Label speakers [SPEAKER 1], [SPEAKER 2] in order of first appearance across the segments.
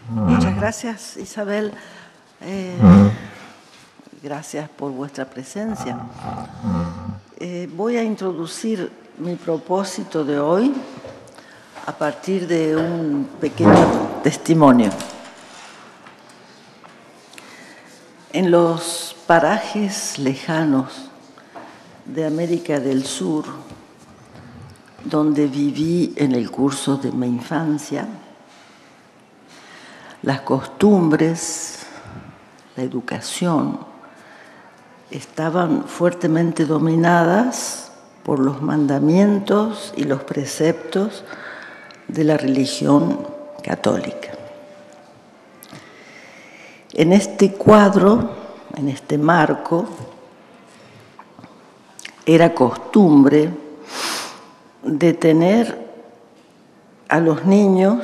[SPEAKER 1] Muchas gracias, Isabel. Gracias por vuestra presencia. Voy a introducir mi propósito de hoy a partir de un pequeño testimonio. En los parajes lejanos de América del Sur, donde viví en el curso de mi infancia, las costumbres, la educación, estaban fuertemente dominadas por los mandamientos y los preceptos de la religión católica. En este cuadro, en este marco, era costumbre de tener a los niños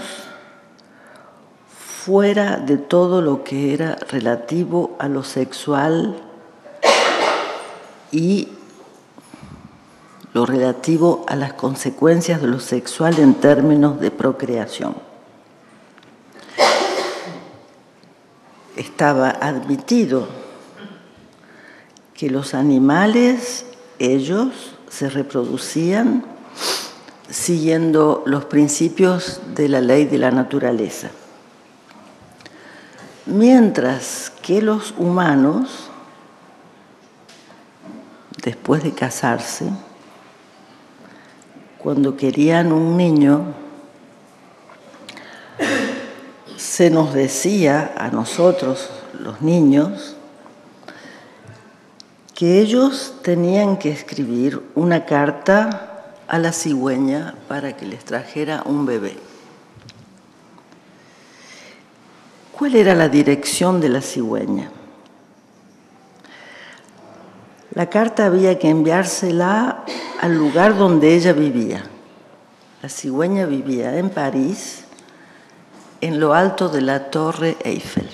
[SPEAKER 1] fuera de todo lo que era relativo a lo sexual y lo relativo a las consecuencias de lo sexual en términos de procreación. Estaba admitido que los animales, ellos, se reproducían siguiendo los principios de la ley de la naturaleza. Mientras que los humanos, después de casarse, cuando querían un niño, se nos decía a nosotros, los niños, que ellos tenían que escribir una carta a la cigüeña para que les trajera un bebé. ¿Cuál era la dirección de la cigüeña? La carta había que enviársela al lugar donde ella vivía. La cigüeña vivía en París, en lo alto de la Torre Eiffel.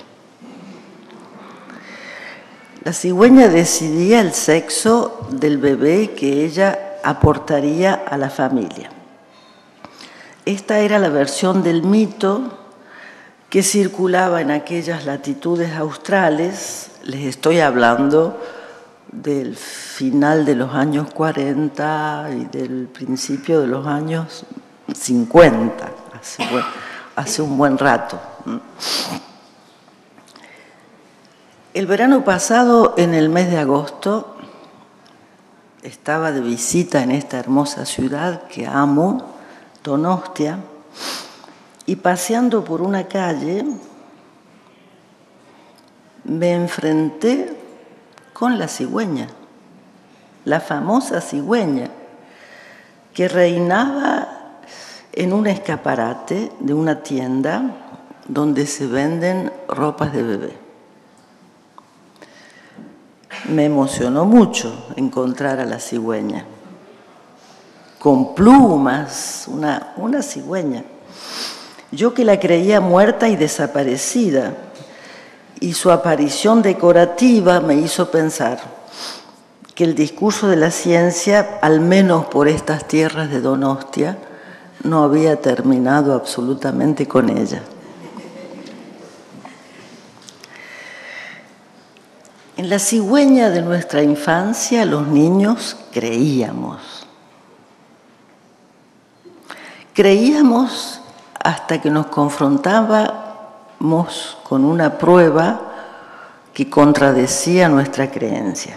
[SPEAKER 1] La cigüeña decidía el sexo del bebé que ella aportaría a la familia. Esta era la versión del mito que circulaba en aquellas latitudes australes. Les estoy hablando del final de los años 40 y del principio de los años 50, hace un buen rato. El verano pasado, en el mes de agosto, estaba de visita en esta hermosa ciudad que amo, Donostia, y paseando por una calle me enfrenté con la cigüeña, la famosa cigüeña que reinaba en un escaparate de una tienda donde se venden ropas de bebé. Me emocionó mucho encontrar a la cigüeña, con plumas, una cigüeña. Yo que la creía muerta y desaparecida, y su aparición decorativa me hizo pensar que el discurso de la ciencia, al menos por estas tierras de Donostia, no había terminado absolutamente con ella. En la cigüeña de nuestra infancia, los niños creíamos. Creíamos hasta que nos confrontábamos con una prueba que contradecía nuestra creencia.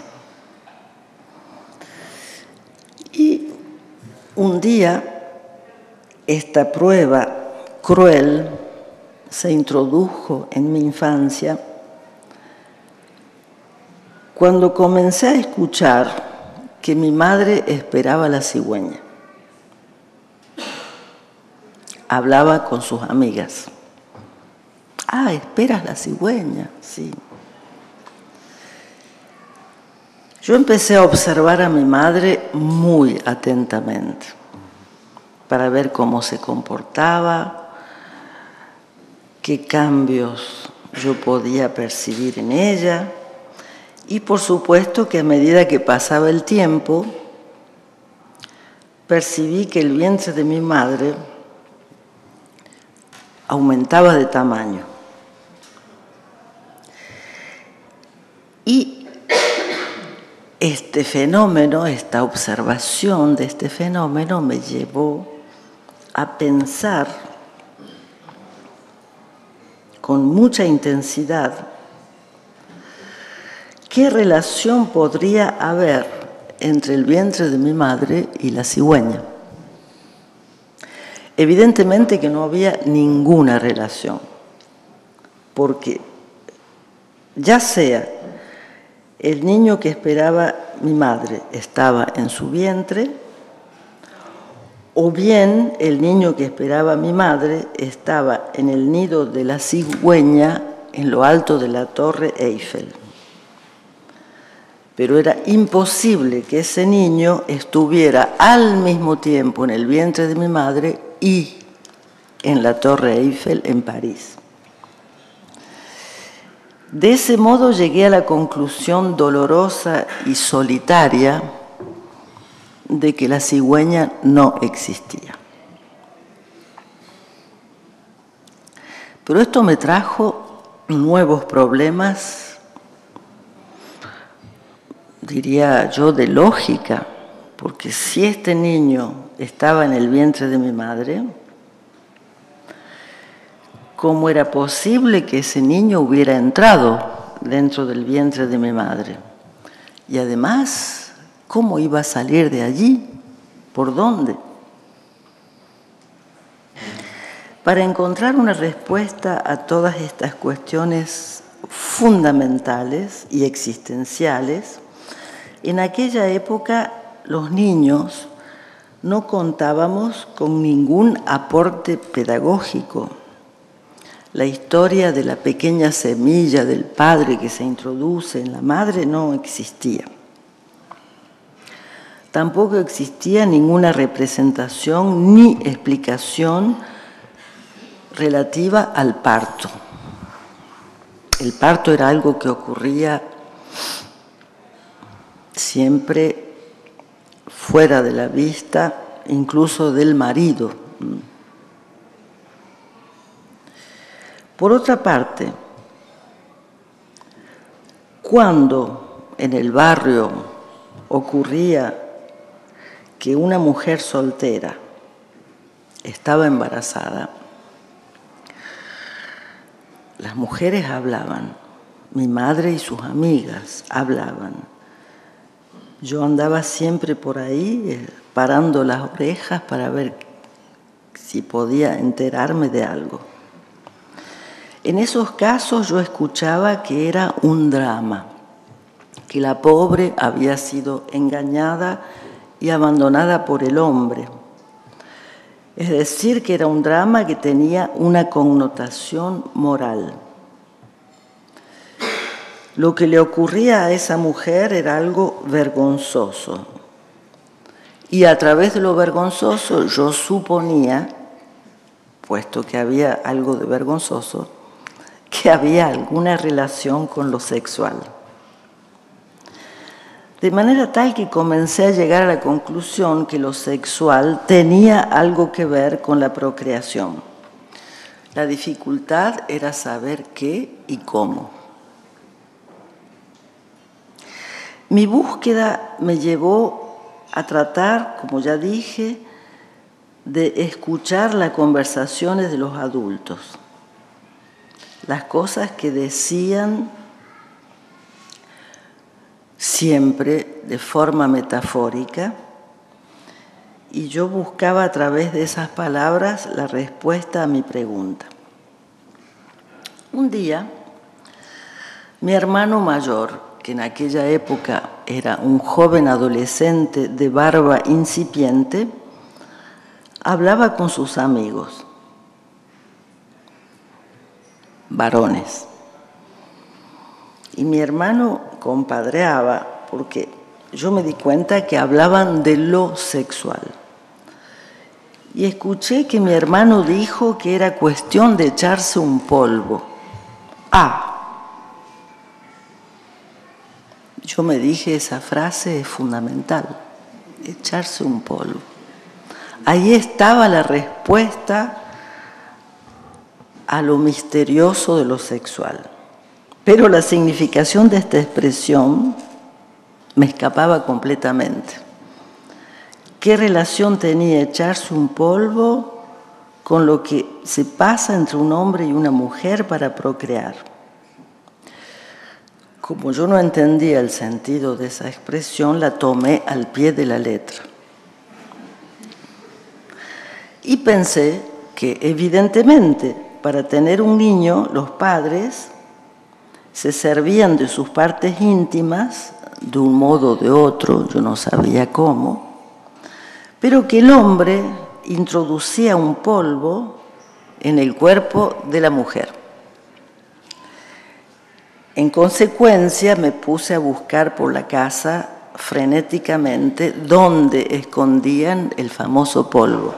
[SPEAKER 1] Y un día, esta prueba cruel se introdujo en mi infancia cuando comencé a escuchar que mi madre esperaba a la cigüeña. Hablaba con sus amigas. Ah, ¿esperas la cigüeña? Sí. Yo empecé a observar a mi madre muy atentamente para ver cómo se comportaba, qué cambios yo podía percibir en ella. Y por supuesto que a medida que pasaba el tiempo, percibí que el vientre de mi madre aumentaba de tamaño. Y este fenómeno, esta observación de este fenómeno me llevó a pensar con mucha intensidad qué relación podría haber entre el vientre de mi madre y la cigüeña. Evidentemente que no había ninguna relación, porque ya sea el niño que esperaba mi madre estaba en su vientre, o bien el niño que esperaba mi madre estaba en el nido de la cigüeña en lo alto de la Torre Eiffel. Pero era imposible que ese niño estuviera al mismo tiempo en el vientre de mi madre y en la Torre Eiffel en París. De ese modo llegué a la conclusión dolorosa y solitaria de que la cigüeña no existía. Pero esto me trajo nuevos problemas, diría yo, de lógica, porque si este niño estaba en el vientre de mi madre, ¿cómo era posible que ese niño hubiera entrado dentro del vientre de mi madre? Y además, ¿cómo iba a salir de allí? ¿Por dónde? Para encontrar una respuesta a todas estas cuestiones fundamentales y existenciales, en aquella época los niños no contábamos con ningún aporte pedagógico. La historia de la pequeña semilla del padre que se introduce en la madre no existía. Tampoco existía ninguna representación ni explicación relativa al parto. El parto era algo que ocurría siempre fuera de la vista, incluso del marido. Por otra parte, cuando en el barrio ocurría que una mujer soltera estaba embarazada, las mujeres hablaban, mi madre y sus amigas hablaban. Yo andaba siempre por ahí parando las orejas para ver si podía enterarme de algo. En esos casos yo escuchaba que era un drama, que la pobre había sido engañada y abandonada por el hombre. Es decir, que era un drama que tenía una connotación moral. Lo que le ocurría a esa mujer era algo vergonzoso. Y a través de lo vergonzoso yo suponía, puesto que había algo de vergonzoso, que había alguna relación con lo sexual. De manera tal que comencé a llegar a la conclusión que lo sexual tenía algo que ver con la procreación. La dificultad era saber qué y cómo. Mi búsqueda me llevó a tratar, como ya dije, de escuchar las conversaciones de los adultos, las cosas que decían siempre de forma metafórica, y yo buscaba a través de esas palabras la respuesta a mi pregunta. Un día, mi hermano mayor, que en aquella época era un joven adolescente de barba incipiente, hablaba con sus amigos, varones. Y mi hermano compadreaba porque yo me di cuenta que hablaban de lo sexual. Y escuché que mi hermano dijo que era cuestión de echarse un polvo. Yo me dije, esa frase es fundamental, echarse un polvo. Ahí estaba la respuesta a lo misterioso de lo sexual. Pero la significación de esta expresión me escapaba completamente. ¿Qué relación tenía echarse un polvo con lo que se pasa entre un hombre y una mujer para procrear? Como yo no entendía el sentido de esa expresión, la tomé al pie de la letra. Y pensé que, evidentemente, para tener un niño, los padres se servían de sus partes íntimas, de un modo o de otro, yo no sabía cómo, pero que el hombre introducía un polvo en el cuerpo de la mujer. En consecuencia, me puse a buscar por la casa frenéticamente dónde escondían el famoso polvo.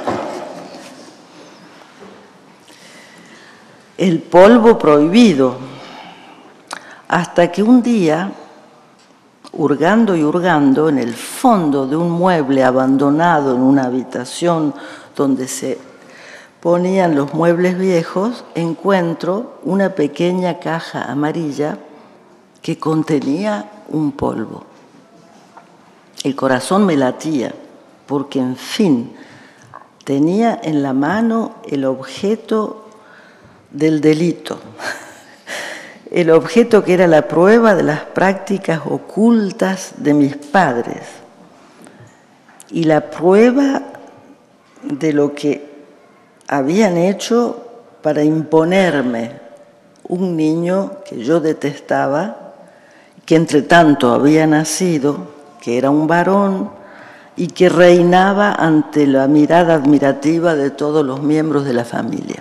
[SPEAKER 1] El polvo prohibido, hasta que un día, hurgando y hurgando en el fondo de un mueble abandonado en una habitación donde se ponían los muebles viejos, encuentro una pequeña caja amarilla que contenía un polvo. El corazón me latía, porque en fin, tenía en la mano el objeto del delito, el objeto que era la prueba de las prácticas ocultas de mis padres y la prueba de lo que habían hecho para imponerme un niño que yo detestaba, que entre tanto había nacido, que era un varón y que reinaba ante la mirada admirativa de todos los miembros de la familia.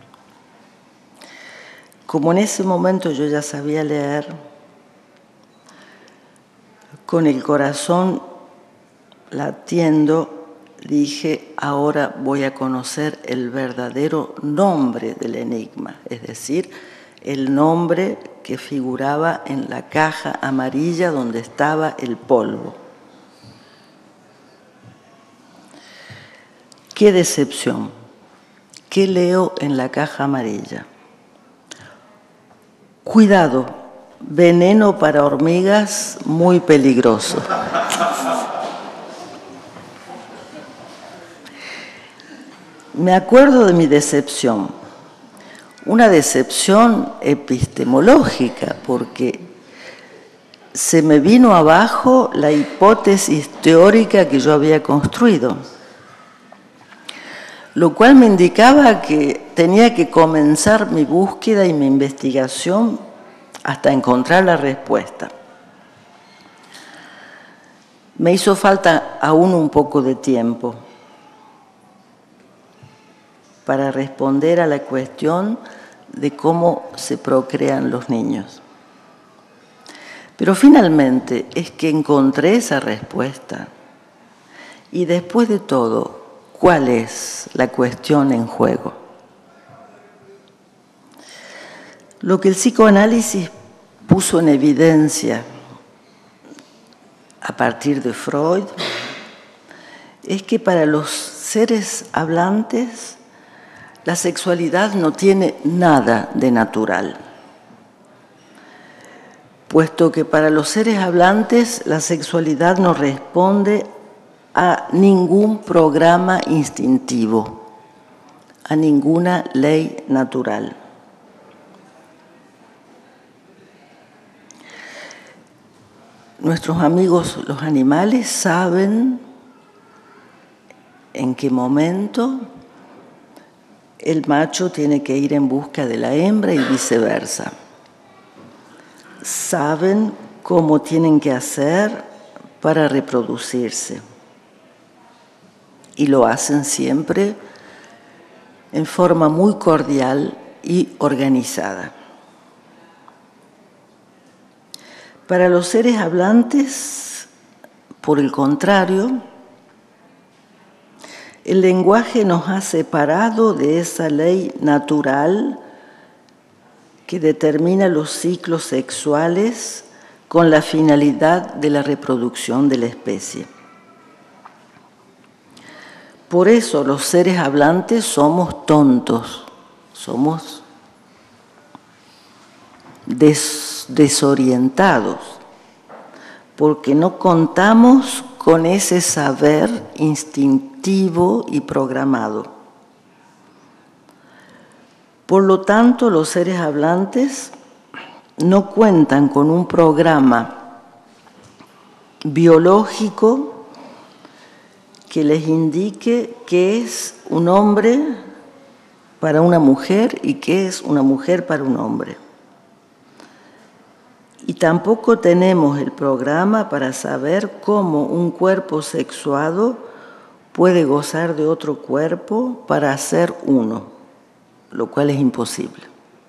[SPEAKER 1] Como en ese momento yo ya sabía leer, con el corazón latiendo, dije, ahora voy a conocer el verdadero nombre del enigma, es decir, el nombre que figuraba en la caja amarilla donde estaba el polvo. ¡Qué decepción! ¿Qué leo en la caja amarilla? Cuidado, veneno para hormigas muy peligroso. Me acuerdo de mi decepción, una decepción epistemológica, porque se me vino abajo la hipótesis teórica que yo había construido, lo cual me indicaba que tenía que comenzar mi búsqueda y mi investigación hasta encontrar la respuesta. Me hizo falta aún un poco de tiempo para responder a la cuestión de cómo se procrean los niños. Pero finalmente es que encontré esa respuesta. Y después de todo, ¿cuál es la cuestión en juego? Lo que el psicoanálisis puso en evidencia a partir de Freud es que para los seres hablantes la sexualidad no tiene nada de natural, puesto que para los seres hablantes la sexualidad no responde a ningún programa instintivo, a ninguna ley natural. Nuestros amigos los animales saben en qué momento el macho tiene que ir en busca de la hembra y viceversa. Saben cómo tienen que hacer para reproducirse. Y lo hacen siempre en forma muy cordial y organizada. Para los seres hablantes, por el contrario, el lenguaje nos ha separado de esa ley natural que determina los ciclos sexuales con la finalidad de la reproducción de la especie. Por eso los seres hablantes somos tontos, somos desorientados, porque no contamos con ese saber instintivo y programado. Por lo tanto, los seres hablantes no cuentan con un programa biológico que les indique qué es un hombre para una mujer y qué es una mujer para un hombre. Y tampoco tenemos el programa para saber cómo un cuerpo sexuado puede gozar de otro cuerpo para hacer uno, lo cual es imposible.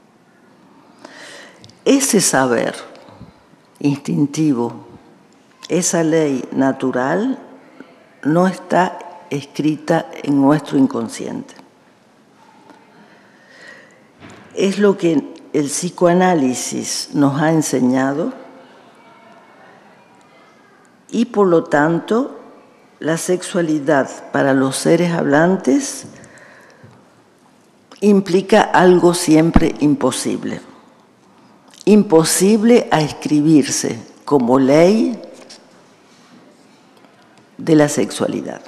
[SPEAKER 1] Ese saber instintivo, esa ley natural, no está escrita en nuestro inconsciente. Es lo que el psicoanálisis nos ha enseñado y, por lo tanto, la sexualidad para los seres hablantes implica algo siempre imposible. Imposible a escribirse como ley de la sexualidad.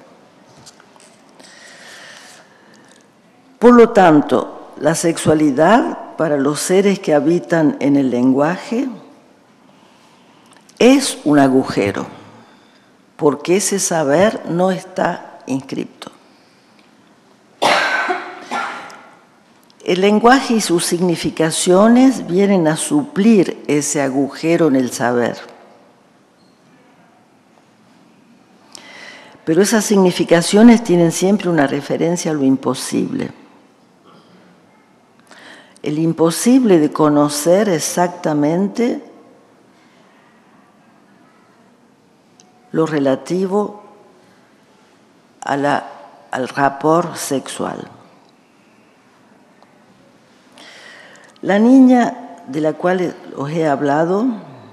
[SPEAKER 1] Por lo tanto, la sexualidad para los seres que habitan en el lenguaje es un agujero, porque ese saber no está inscrito. El lenguaje y sus significaciones vienen a suplir ese agujero en el saber. Pero esas significaciones tienen siempre una referencia a lo imposible. El imposible de conocer exactamente lo relativo al rapport sexual. La niña de la cual os he hablado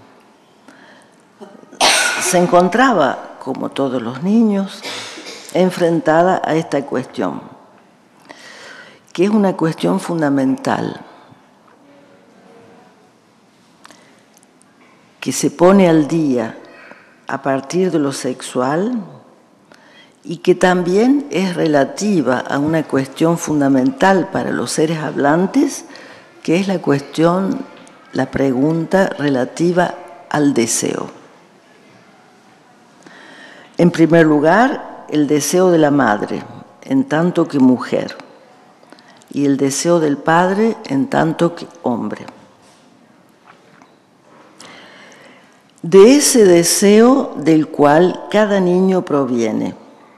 [SPEAKER 1] se encontraba, como todos los niños, enfrentada a esta cuestión, que es una cuestión fundamental, que se pone al día a partir de lo sexual y que también es relativa a una cuestión fundamental para los seres hablantes, que es la pregunta relativa al deseo. En primer lugar, el deseo de la madre, en tanto que mujer, y el deseo del padre, en tanto que hombre. De ese deseo del cual cada niño proviene,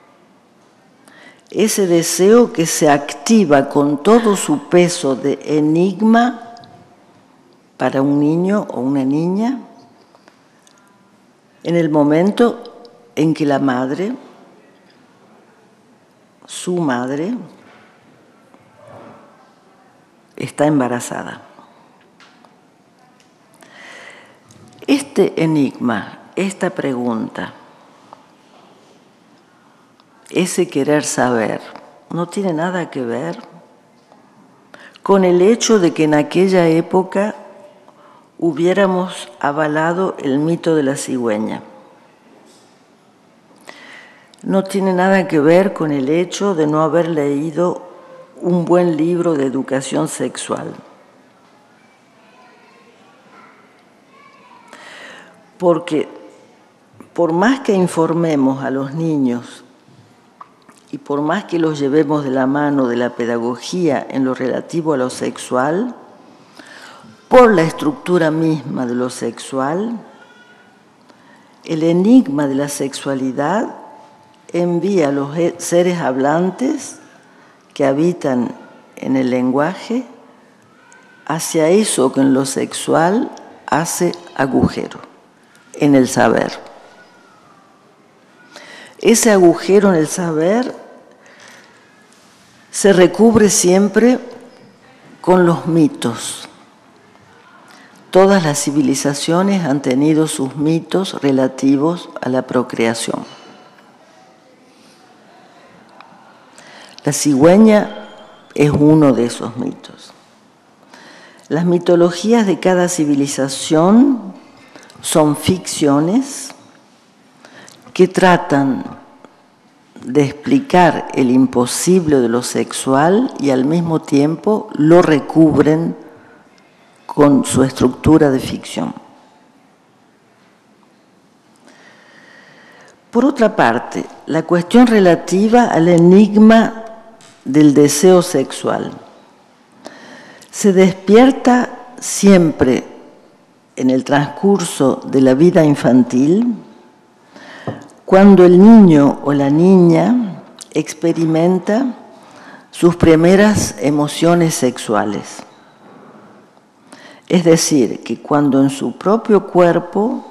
[SPEAKER 1] ese deseo que se activa con todo su peso de enigma para un niño o una niña, en el momento en que la madre, su madre, está embarazada. Este enigma, esta pregunta, ese querer saber, no tiene nada que ver con el hecho de que en aquella época hubiéramos avalado el mito de la cigüeña. No tiene nada que ver con el hecho de no haber leído un buen libro de educación sexual. Porque por más que informemos a los niños y por más que los llevemos de la mano de la pedagogía en lo relativo a lo sexual, por la estructura misma de lo sexual, el enigma de la sexualidad envía a los seres hablantes que habitan en el lenguaje hacia eso que en lo sexual hace agujero, en el saber. Ese agujero en el saber se recubre siempre con los mitos. Todas las civilizaciones han tenido sus mitos relativos a la procreación. La cigüeña es uno de esos mitos. Las mitologías de cada civilización son ficciones que tratan de explicar el imposible de lo sexual y al mismo tiempo lo recubren con su estructura de ficción. Por otra parte, la cuestión relativa al enigma del deseo sexual se despierta siempre en el transcurso de la vida infantil cuando el niño o la niña experimenta sus primeras emociones sexuales. Es decir, que cuando en su propio cuerpo,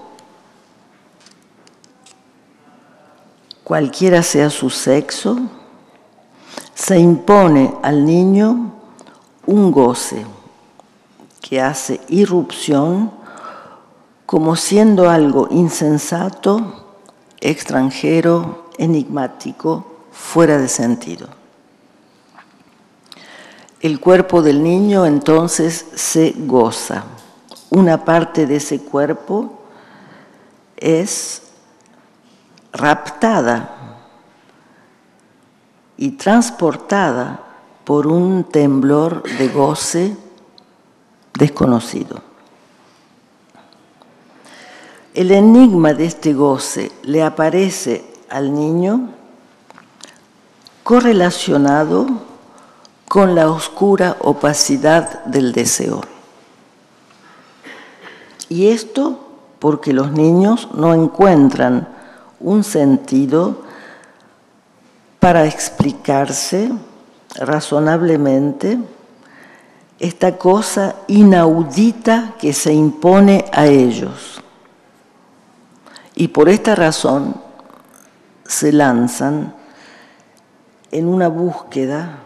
[SPEAKER 1] cualquiera sea su sexo, se impone al niño un goce que hace irrupción como siendo algo insensato, extranjero, enigmático, fuera de sentido. El cuerpo del niño entonces se goza. Una parte de ese cuerpo es raptada y transportada por un temblor de goce desconocido. El enigma de este goce le aparece al niño correlacionado con la oscura opacidad del deseo. Y esto porque los niños no encuentran un sentido para explicarse razonablemente esta cosa inaudita que se impone a ellos. Y por esta razón se lanzan en una búsqueda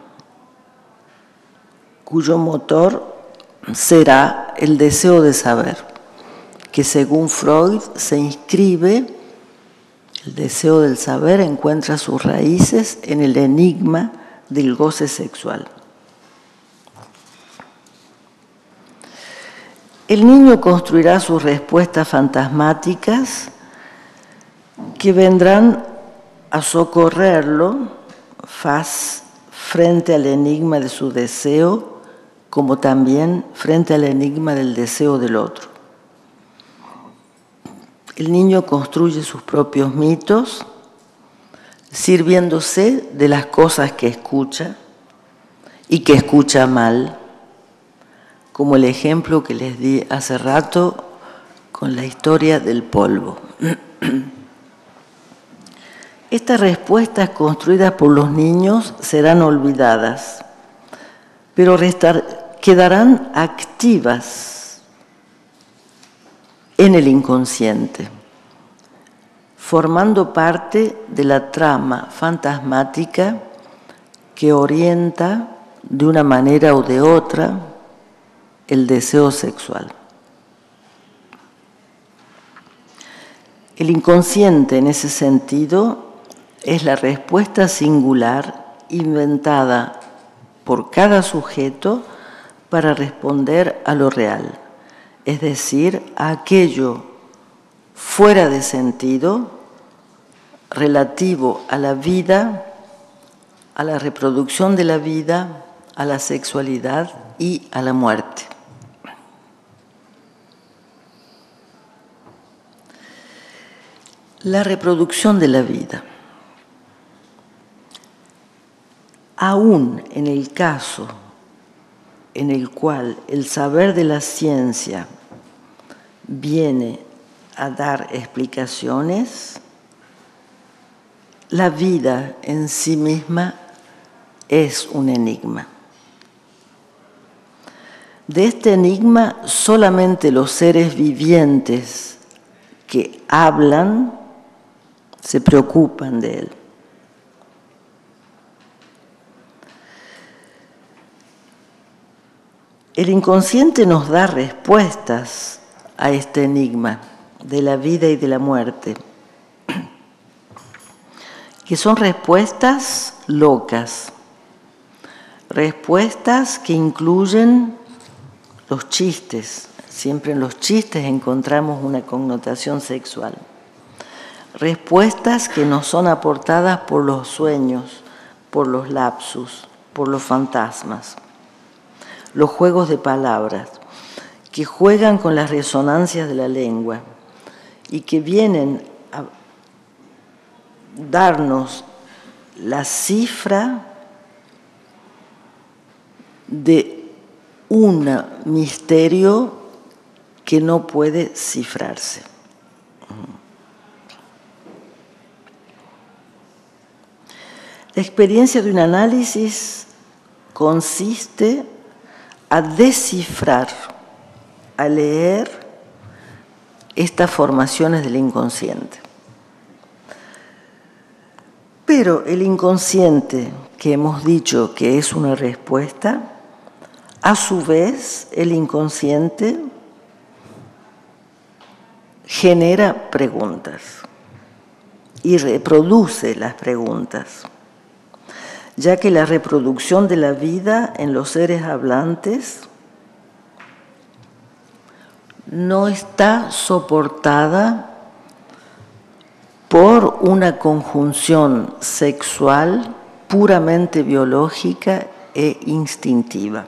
[SPEAKER 1] cuyo motor será el deseo de saber, que según Freud se inscribe, el deseo del saber encuentra sus raíces en el enigma del goce sexual. El niño construirá sus respuestas fantasmáticas que vendrán a socorrerlo frente al enigma de su deseo, como también frente al enigma del deseo del otro. El niño construye sus propios mitos, sirviéndose de las cosas que escucha y que escucha mal, como el ejemplo que les di hace rato con la historia del polvo. Estas respuestas construidas por los niños serán olvidadas, pero quedarán activas en el inconsciente, formando parte de la trama fantasmática que orienta de una manera o de otra el deseo sexual. El inconsciente, en ese sentido, es la respuesta singular inventada por cada sujeto para responder a lo real, es decir, a aquello fuera de sentido relativo a la vida, a la reproducción de la vida, a la sexualidad y a la muerte. La reproducción de la vida. Aún en el caso en el cual el saber de la ciencia viene a dar explicaciones, la vida en sí misma es un enigma. De este enigma solamente los seres vivientes que hablan se preocupan de él. El inconsciente nos da respuestas a este enigma de la vida y de la muerte, que son respuestas locas, respuestas que incluyen los chistes. Siempre en los chistes encontramos una connotación sexual. Respuestas que nos son aportadas por los sueños, por los lapsus, por los fantasmas. Los juegos de palabras, que juegan con las resonancias de la lengua y que vienen a darnos la cifra de un misterio que no puede cifrarse. La experiencia de un análisis consiste a descifrar, a leer estas formaciones del inconsciente. Pero el inconsciente, que hemos dicho que es una respuesta, a su vez el inconsciente genera preguntas y reproduce las preguntas, ya que la reproducción de la vida en los seres hablantes no está soportada por una conjunción sexual puramente biológica e instintiva.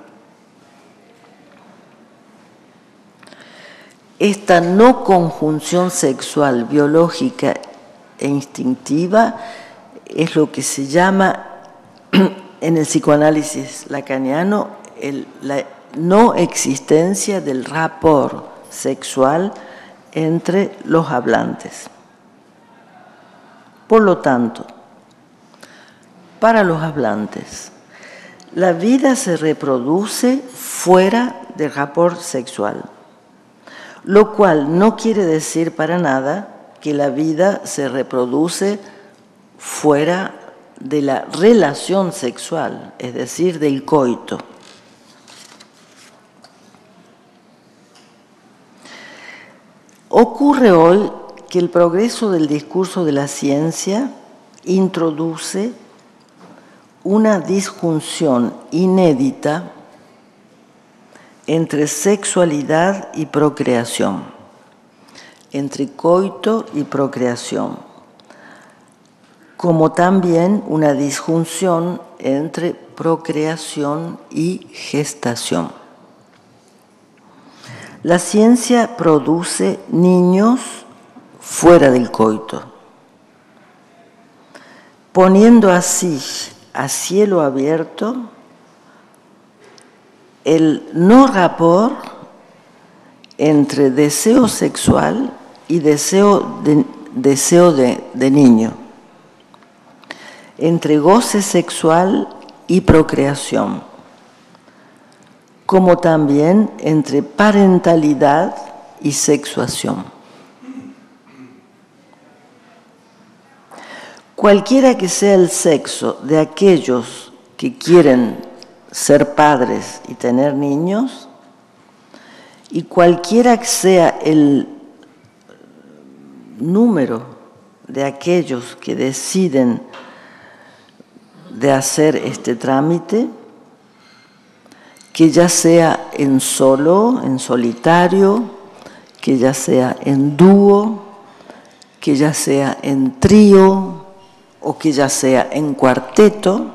[SPEAKER 1] Esta no conjunción sexual biológica e instintiva es lo que se llama en el psicoanálisis lacaniano la no existencia del rapport sexual entre los hablantes. Por lo tanto, para los hablantes, la vida se reproduce fuera del rapport sexual, lo cual no quiere decir para nada que la vida se reproduce fuera de la relación sexual, es decir, del coito. Ocurre hoy que el progreso del discurso de la ciencia introduce una disjunción inédita entre sexualidad y procreación, entre coito y procreación, como también una disjunción entre procreación y gestación. La ciencia produce niños fuera del coito, poniendo así a cielo abierto el no rapport entre deseo sexual y deseo de niño, entre goce sexual y procreación, como también entre parentalidad y sexuación. Cualquiera que sea el sexo de aquellos que quieren ser padres y tener niños, y cualquiera que sea el número de aquellos que deciden de hacer este trámite, que ya sea en solo, en solitario, que ya sea en dúo, que ya sea en trío o que ya sea en cuarteto,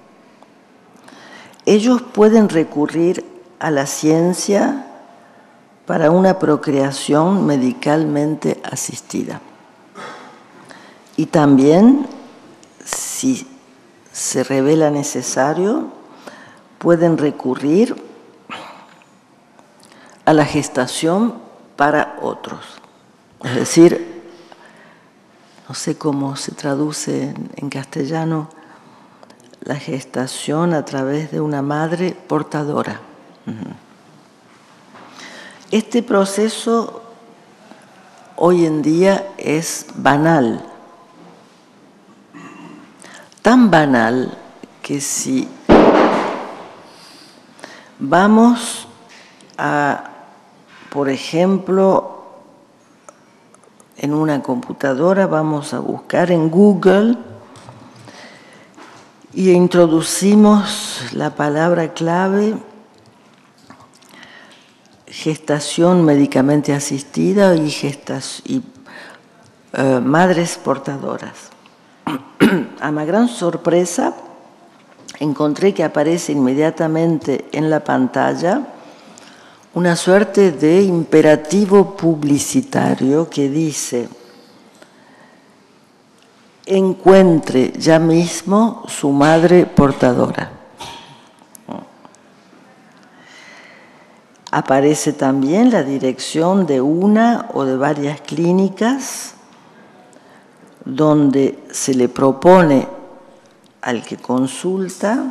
[SPEAKER 1] ellos pueden recurrir a la ciencia para una procreación medicalmente asistida. Y también, si se revela necesario, pueden recurrir a la gestación para otros. Es decir, no sé cómo se traduce en castellano, la gestación a través de una madre portadora. Este proceso hoy en día es banal. Tan banal que si vamos a, por ejemplo, en una computadora, vamos a buscar en Google y introducimos la palabra clave gestación médicamente asistida y madres portadoras. A mi gran sorpresa, encontré que aparece inmediatamente en la pantalla una suerte de imperativo publicitario que dice: encuentre ya mismo su madre portadora. Aparece también la dirección de una o de varias clínicas donde se le propone al que consulta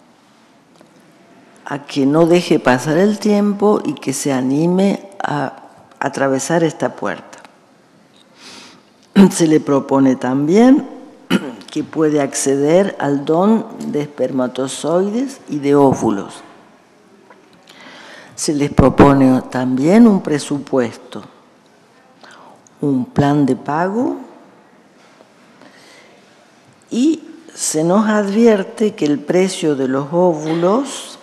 [SPEAKER 1] a que no deje pasar el tiempo y que se anime a atravesar esta puerta. Se le propone también que puede acceder al don de espermatozoides y de óvulos. Se les propone también un presupuesto, un plan de pago, y se nos advierte que el precio de los óvulos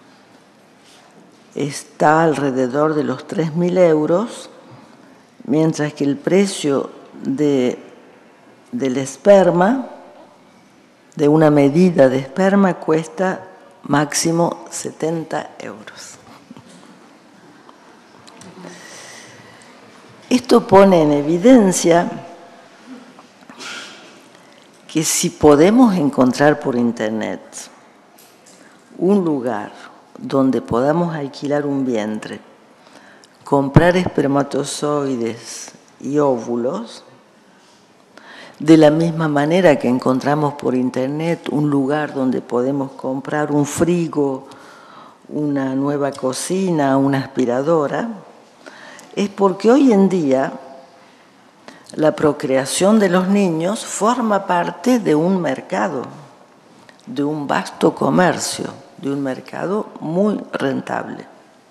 [SPEAKER 1] está alrededor de los 3.000 euros, mientras que el precio del esperma, de una medida de esperma, cuesta máximo 70 euros. Esto pone en evidencia que si podemos encontrar por internet un lugar donde podamos alquilar un vientre, comprar espermatozoides y óvulos, de la misma manera que encontramos por internet un lugar donde podemos comprar un frigo, una nueva cocina, una aspiradora, es porque hoy en día la procreación de los niños forma parte de un mercado, de un vasto comercio, de un mercado muy rentable.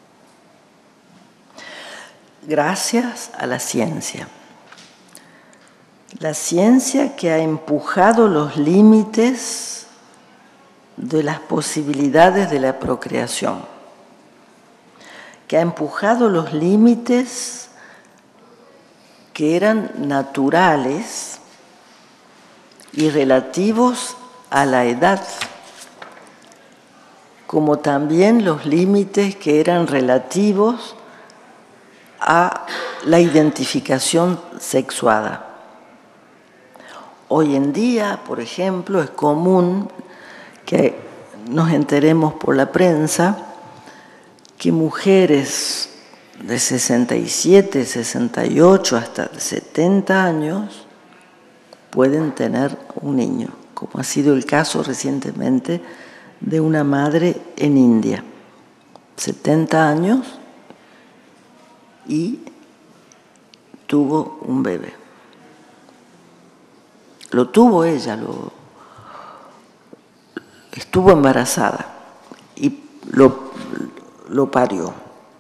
[SPEAKER 1] Gracias a la ciencia. La ciencia que ha empujado los límites de las posibilidades de la procreación, que ha empujado los límites que eran naturales y relativos a la edad, como también los límites que eran relativos a la identificación sexuada. Hoy en día, por ejemplo, es común que nos enteremos por la prensa que mujeres de 67, 68 hasta 70 años pueden tener un niño, como ha sido el caso recientemente de una madre en India, 70 años, y tuvo un bebé. Lo tuvo ella, estuvo embarazada y lo parió.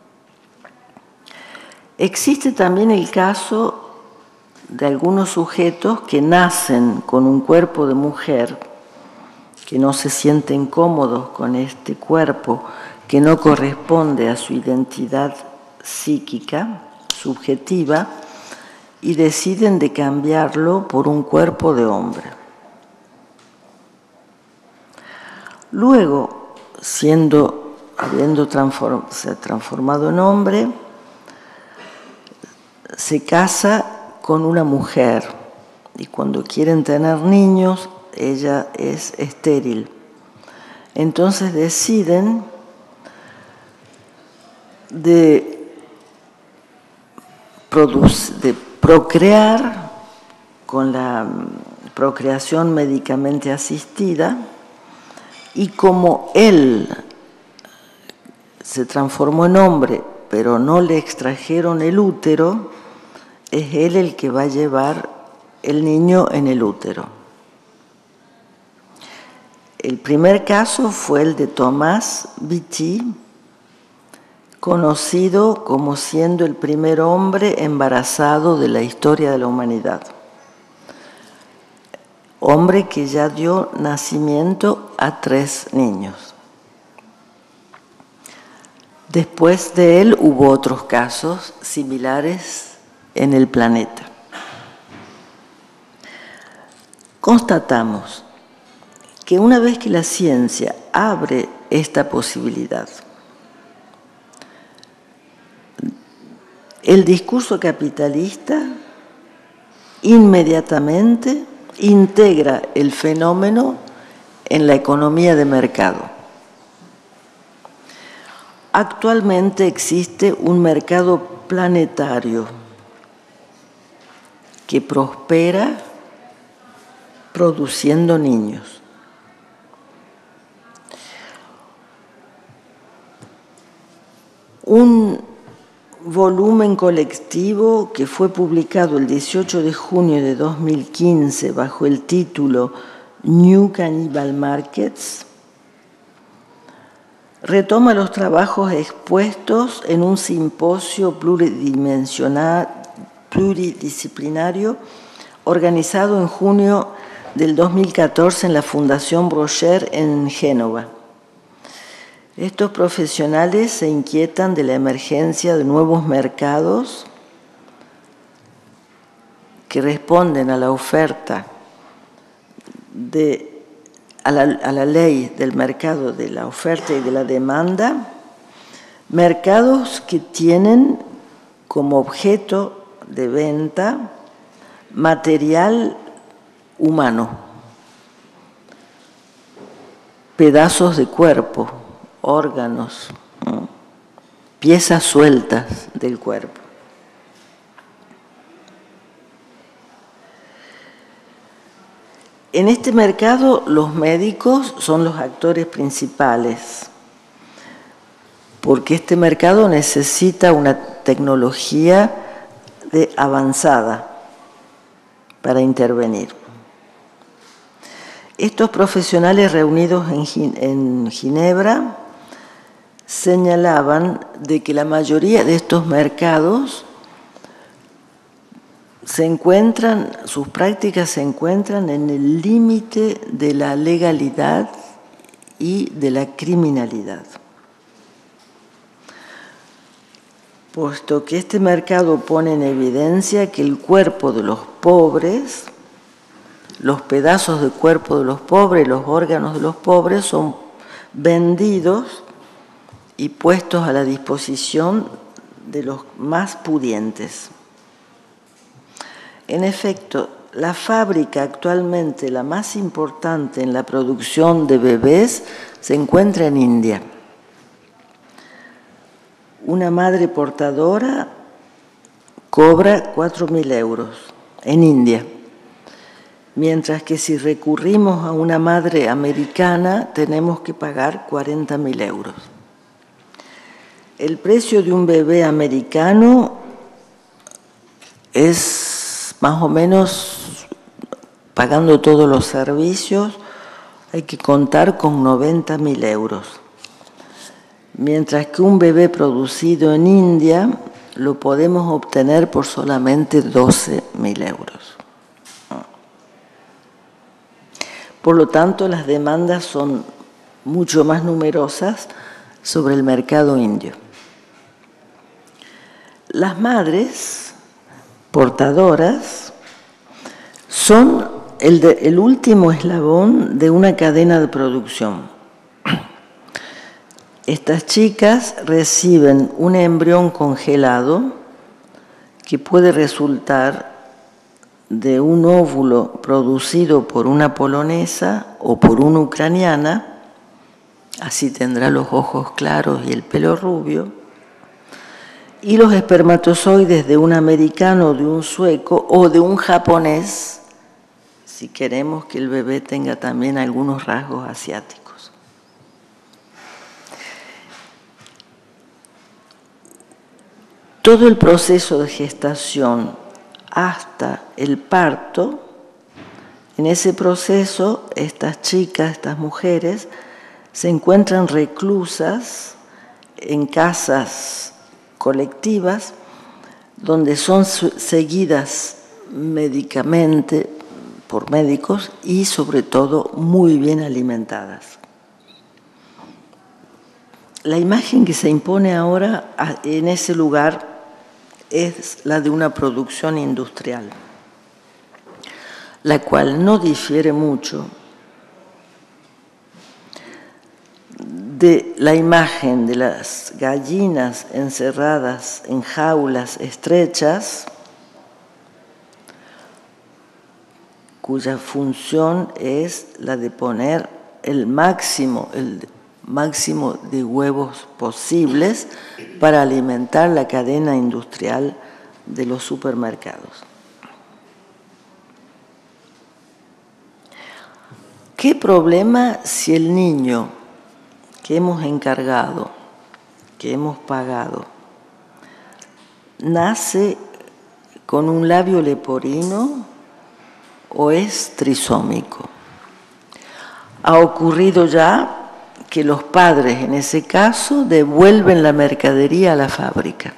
[SPEAKER 1] Existe también el caso de algunos sujetos que nacen con un cuerpo de mujer, que no se sienten cómodos con este cuerpo, que no corresponde a su identidad psíquica, subjetiva, y deciden de cambiarlo por un cuerpo de hombre. Luego, habiéndose transformado en hombre, se casa con una mujer y cuando quieren tener niños, ella es estéril. Entonces deciden de procrear con la procreación médicamente asistida, y como él se transformó en hombre, pero no le extrajeron el útero, es él el que va a llevar el niño en el útero. El primer caso fue el de Thomas Beatty, conocido como siendo el primer hombre embarazado de la historia de la humanidad. Hombre que ya dio nacimiento a 3 niños. Después de él hubo otros casos similares en el planeta. Constatamos que una vez que la ciencia abre esta posibilidad, el discurso capitalista inmediatamente integra el fenómeno en la economía de mercado. Actualmente existe un mercado planetario que prospera produciendo niños. Un volumen colectivo que fue publicado el 18 de junio de 2015 bajo el título New Cannibal Markets retoma los trabajos expuestos en un simposio pluridisciplinario organizado en junio del 2014 en la Fundación Brosher en Génova. Estos profesionales se inquietan de la emergencia de nuevos mercados que responden a la oferta, a la ley del mercado de la oferta y de la demanda, mercados que tienen como objeto de venta material humano, pedazos de cuerpo, órganos, piezas sueltas del cuerpo. En este mercado los médicos son los actores principales, porque este mercado necesita una tecnología avanzada para intervenir. Estos profesionales reunidos en Ginebra señalaban de que la mayoría de estos mercados sus prácticas se encuentran en el límite de la legalidad y de la criminalidad. Puesto que este mercado pone en evidencia que el cuerpo de los pobres, los pedazos de cuerpo de los pobres, los órganos de los pobres son vendidos y puestos a la disposición de los más pudientes. En efecto, la fábrica actualmente la más importante en la producción de bebés se encuentra en India. Una madre portadora cobra 4.000 euros en India, mientras que si recurrimos a una madre americana tenemos que pagar 40.000 euros. El precio de un bebé americano es más o menos, pagando todos los servicios, hay que contar con 90.000 euros. Mientras que un bebé producido en India lo podemos obtener por solamente 12.000 euros. Por lo tanto, las demandas son mucho más numerosas sobre el mercado indio. Las madres portadoras son el último eslabón de una cadena de producción. Estas chicas reciben un embrión congelado que puede resultar de un óvulo producido por una polonesa o por una ucraniana, así tendrá los ojos claros y el pelo rubio, y los espermatozoides de un americano, de un sueco o de un japonés, si queremos que el bebé tenga también algunos rasgos asiáticos. Todo el proceso de gestación hasta el parto, en ese proceso estas chicas, estas mujeres, se encuentran reclusas en casas colectivas donde son seguidas médicamente por médicos y sobre todo muy bien alimentadas. La imagen que se impone ahora en ese lugar es la de una producción industrial, la cual no difiere mucho de la imagen de las gallinas encerradas en jaulas estrechas, cuya función es la de poner el máximo de huevos posibles para alimentar la cadena industrial de los supermercados. ¿Qué problema si el niño que hemos encargado, que hemos pagado, nace con un labio leporino o es trisómico? Ha ocurrido ya que los padres, en ese caso, devuelven la mercadería a la fábrica.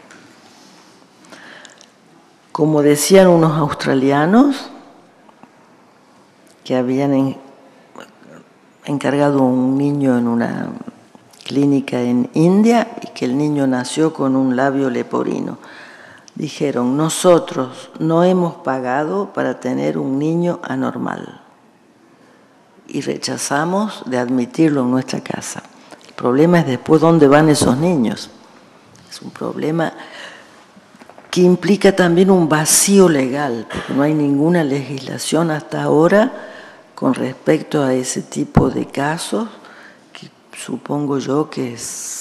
[SPEAKER 1] Como decían unos australianos que habían encargado un niño en una clínica en India y que el niño nació con un labio leporino. Dijeron, nosotros no hemos pagado para tener un niño anormal y rechazamos de admitirlo en nuestra casa. El problema es después dónde van esos niños. Es un problema que implica también un vacío legal, porque no hay ninguna legislación hasta ahora con respecto a ese tipo de casos, que supongo yo que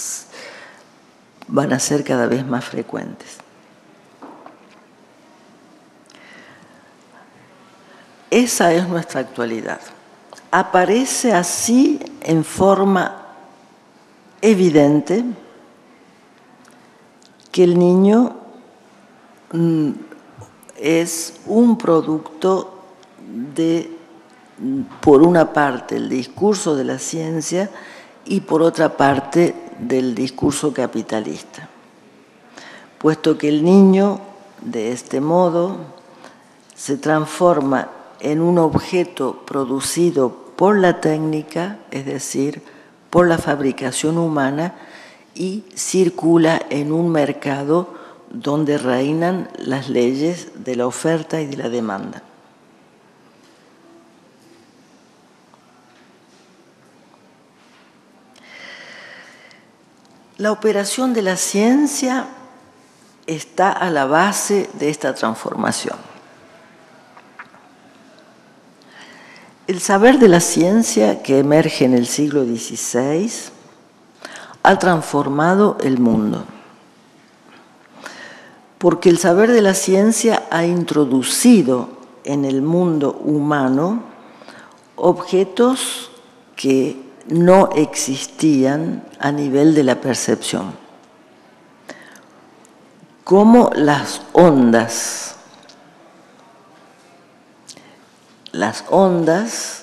[SPEAKER 1] van a ser cada vez más frecuentes. Esa es nuestra actualidad. Aparece así en forma evidente que el niño es un producto de, por una parte, el discurso de la ciencia y por otra parte, del discurso capitalista. Puesto que el niño, de este modo, se transforma en un objeto producido por la técnica, es decir, por la fabricación humana, y circula en un mercado donde reinan las leyes de la oferta y de la demanda. La operación de la ciencia está a la base de esta transformación. El saber de la ciencia que emerge en el siglo XVI ha transformado el mundo, porque el saber de la ciencia ha introducido en el mundo humano objetos que no existían a nivel de la percepción, como las ondas. Las ondas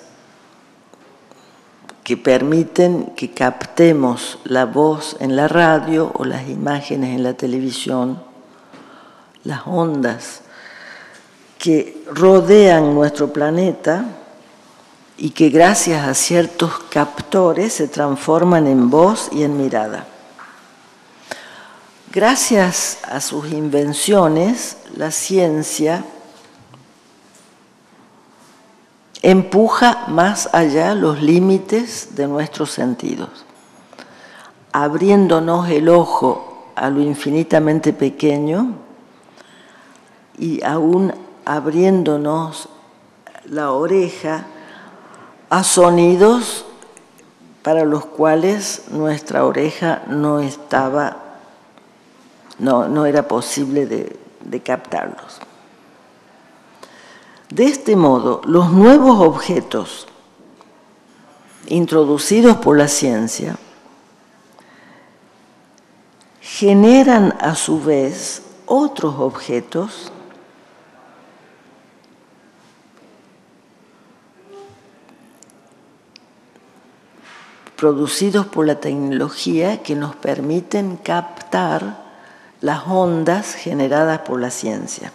[SPEAKER 1] que permiten que captemos la voz en la radio o las imágenes en la televisión, las ondas que rodean nuestro planeta y que gracias a ciertos captores se transforman en voz y en mirada. Gracias a sus invenciones, la ciencia empuja más allá los límites de nuestros sentidos, abriéndonos el ojo a lo infinitamente pequeño y aún abriéndonos la oreja a sonidos para los cuales nuestra oreja no era posible de captarlos. De este modo, los nuevos objetos introducidos por la ciencia generan a su vez otros objetos producidos por la tecnología que nos permiten captar las ondas generadas por la ciencia.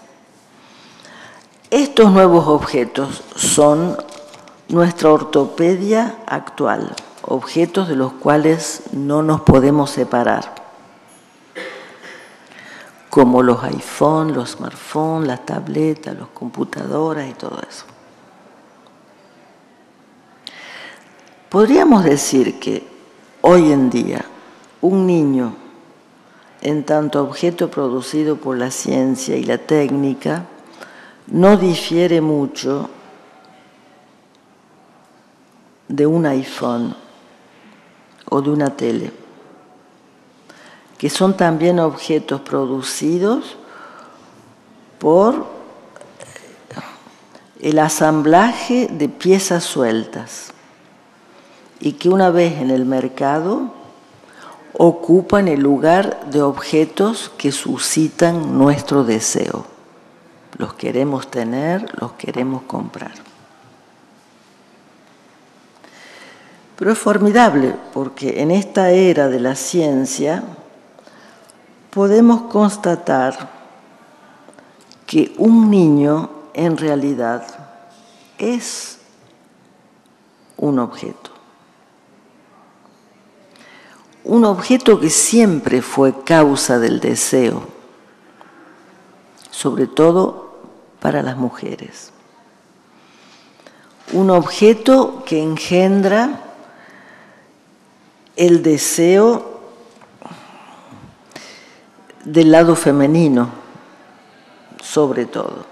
[SPEAKER 1] Estos nuevos objetos son nuestra ortopedia actual. objetos de los cuales no nos podemos separar, como los iPhone, los smartphones, las tabletas, las computadoras y todo eso. Podríamos decir que hoy en día un niño, en tanto objeto producido por la ciencia y la técnica, no difiere mucho de un iPhone o de una tele, que son también objetos producidos por el asamblaje de piezas sueltas y que una vez en el mercado ocupan el lugar de objetos que suscitan nuestro deseo. Los queremos tener, los queremos comprar. Pero es formidable porque en esta era de la ciencia podemos constatar que un niño en realidad es un objeto. Un objeto que siempre fue causa del deseo, sobre todo para las mujeres. Un objeto que engendra el deseo del lado femenino, sobre todo.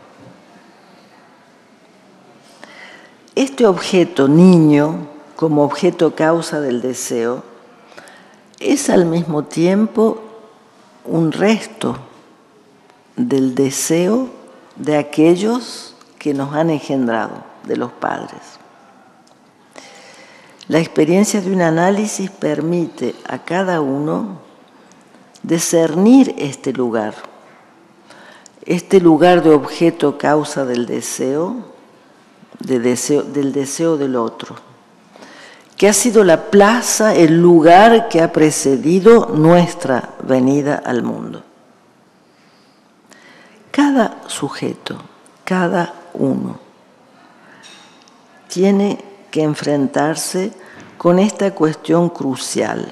[SPEAKER 1] Este objeto niño, como objeto causa del deseo, es al mismo tiempo un resto del deseo de aquellos que nos han engendrado, de los padres. La experiencia de un análisis permite a cada uno discernir este lugar de objeto causa del deseo, del deseo del otro, que ha sido la plaza, el lugar que ha precedido nuestra venida al mundo. Cada sujeto, cada uno, tiene que enfrentarse con esta cuestión crucial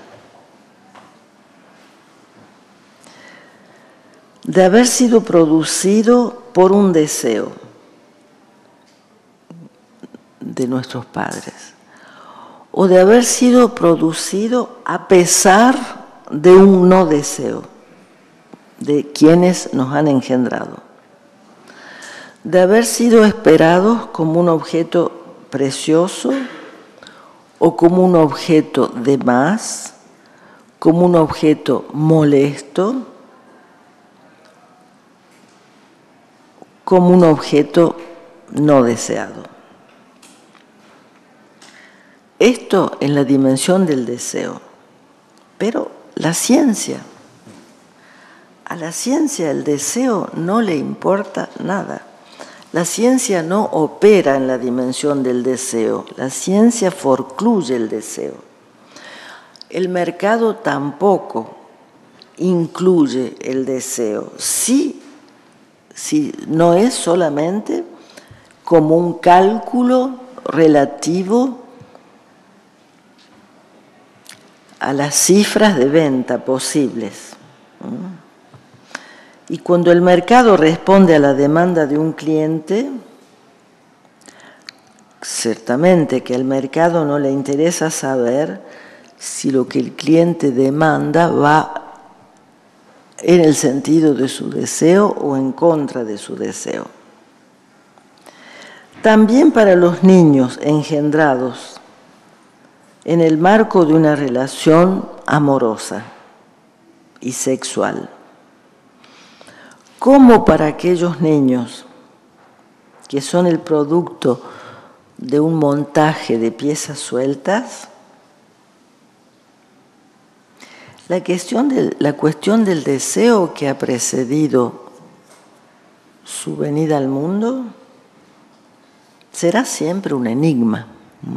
[SPEAKER 1] de haber sido producido por un deseo de nuestros padres o de haber sido producido a pesar de un no deseo de quienes nos han engendrado, de haber sido esperados como un objeto precioso o como un objeto de más, como un objeto molesto, como un objeto no deseado. Esto en la dimensión del deseo. Pero la ciencia, a la ciencia el deseo no le importa nada. La ciencia no opera en la dimensión del deseo, la ciencia forcluye el deseo. El mercado tampoco incluye el deseo, sí, no es solamente como un cálculo relativo a las cifras de venta posibles. Y cuando el mercado responde a la demanda de un cliente, ciertamente que al mercado no le interesa saber si lo que el cliente demanda va en el sentido de su deseo o en contra de su deseo. También para los niños engendrados en el marco de una relación amorosa y sexual, como para aquellos niños que son el producto de un montaje de piezas sueltas, la cuestión del deseo que ha precedido su venida al mundo será siempre un enigma,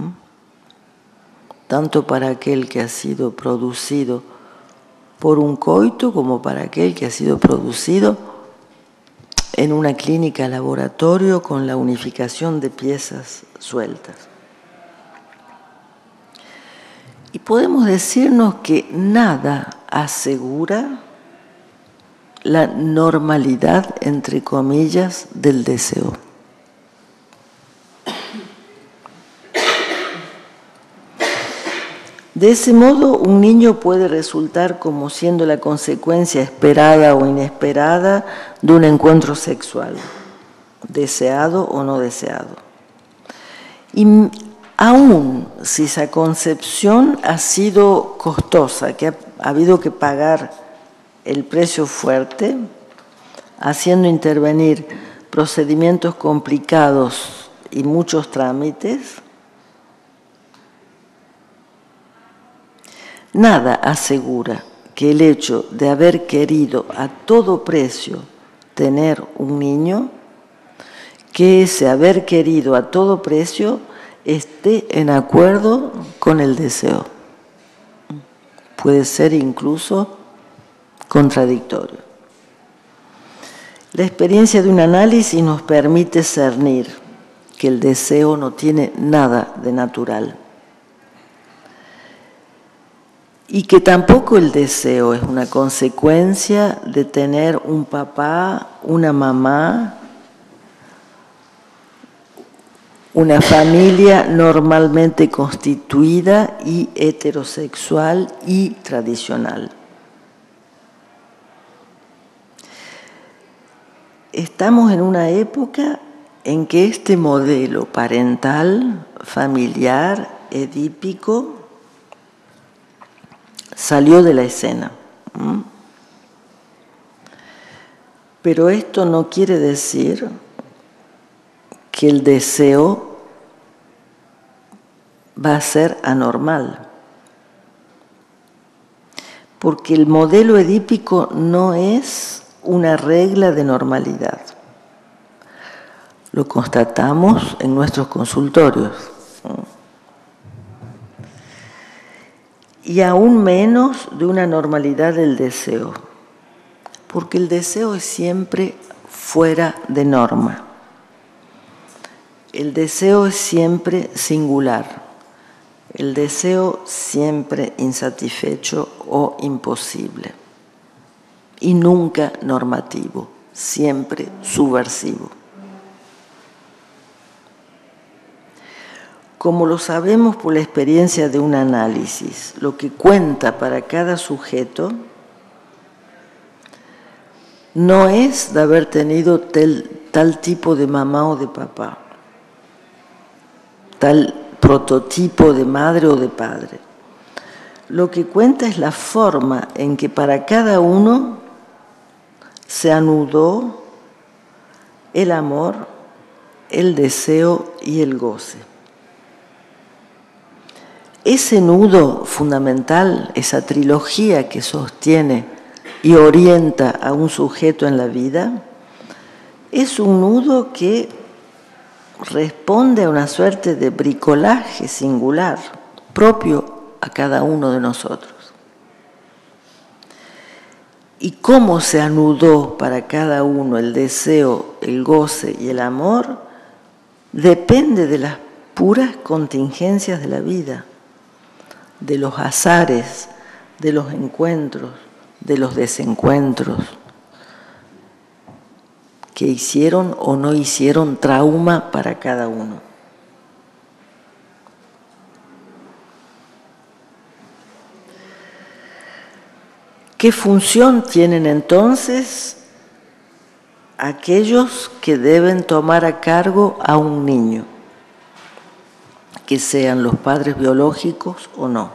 [SPEAKER 1] tanto para aquel que ha sido producido por un coito como para aquel que ha sido producido en una clínica laboratorio con la unificación de piezas sueltas. podemos decirnos que nada asegura la normalidad, entre comillas, del deseo. De ese modo, un niño puede resultar como siendo la consecuencia esperada o inesperada de un encuentro sexual, deseado o no deseado. Y aún si esa concepción ha sido costosa, que ha habido que pagar el precio fuerte, haciendo intervenir procedimientos complicados y muchos trámites, nada asegura que el hecho de haber querido a todo precio tener un niño, que ese haber querido a todo precio esté en acuerdo con el deseo. Puede ser incluso contradictorio. La experiencia de un análisis nos permite cernir que el deseo no tiene nada de natural y que tampoco el deseo es una consecuencia de tener un papá, una mamá, una familia normalmente constituida y heterosexual y tradicional. Estamos en una época en que este modelo parental, familiar, edípico, salió de la escena. Pero esto no quiere decir que el deseo va a ser anormal. Porque el modelo edípico no es una regla de normalidad. Lo constatamos en nuestros consultorios. Y aún menos de una normalidad del deseo. Porque el deseo es siempre fuera de norma. El deseo es siempre singular. El deseo siempre insatisfecho o imposible. Y nunca normativo, siempre subversivo. Como lo sabemos por la experiencia de un análisis, lo que cuenta para cada sujeto no es de haber tenido tal tipo de mamá o de papá, tal prototipo de madre o de padre. Lo que cuenta es la forma en que para cada uno se anudó el amor, el deseo y el goce. Ese nudo fundamental, esa trilogía que sostiene y orienta a un sujeto en la vida, es un nudo que responde a una suerte de bricolaje singular, propio a cada uno de nosotros. Y cómo se anudó para cada uno el deseo, el goce y el amor, depende de las puras contingencias de la vida, de los azares, de los encuentros, de los desencuentros, que hicieron o no hicieron trauma para cada uno. ¿Qué función tienen entonces aquellos que deben tomar a cargo a un niño, que sean los padres biológicos o no?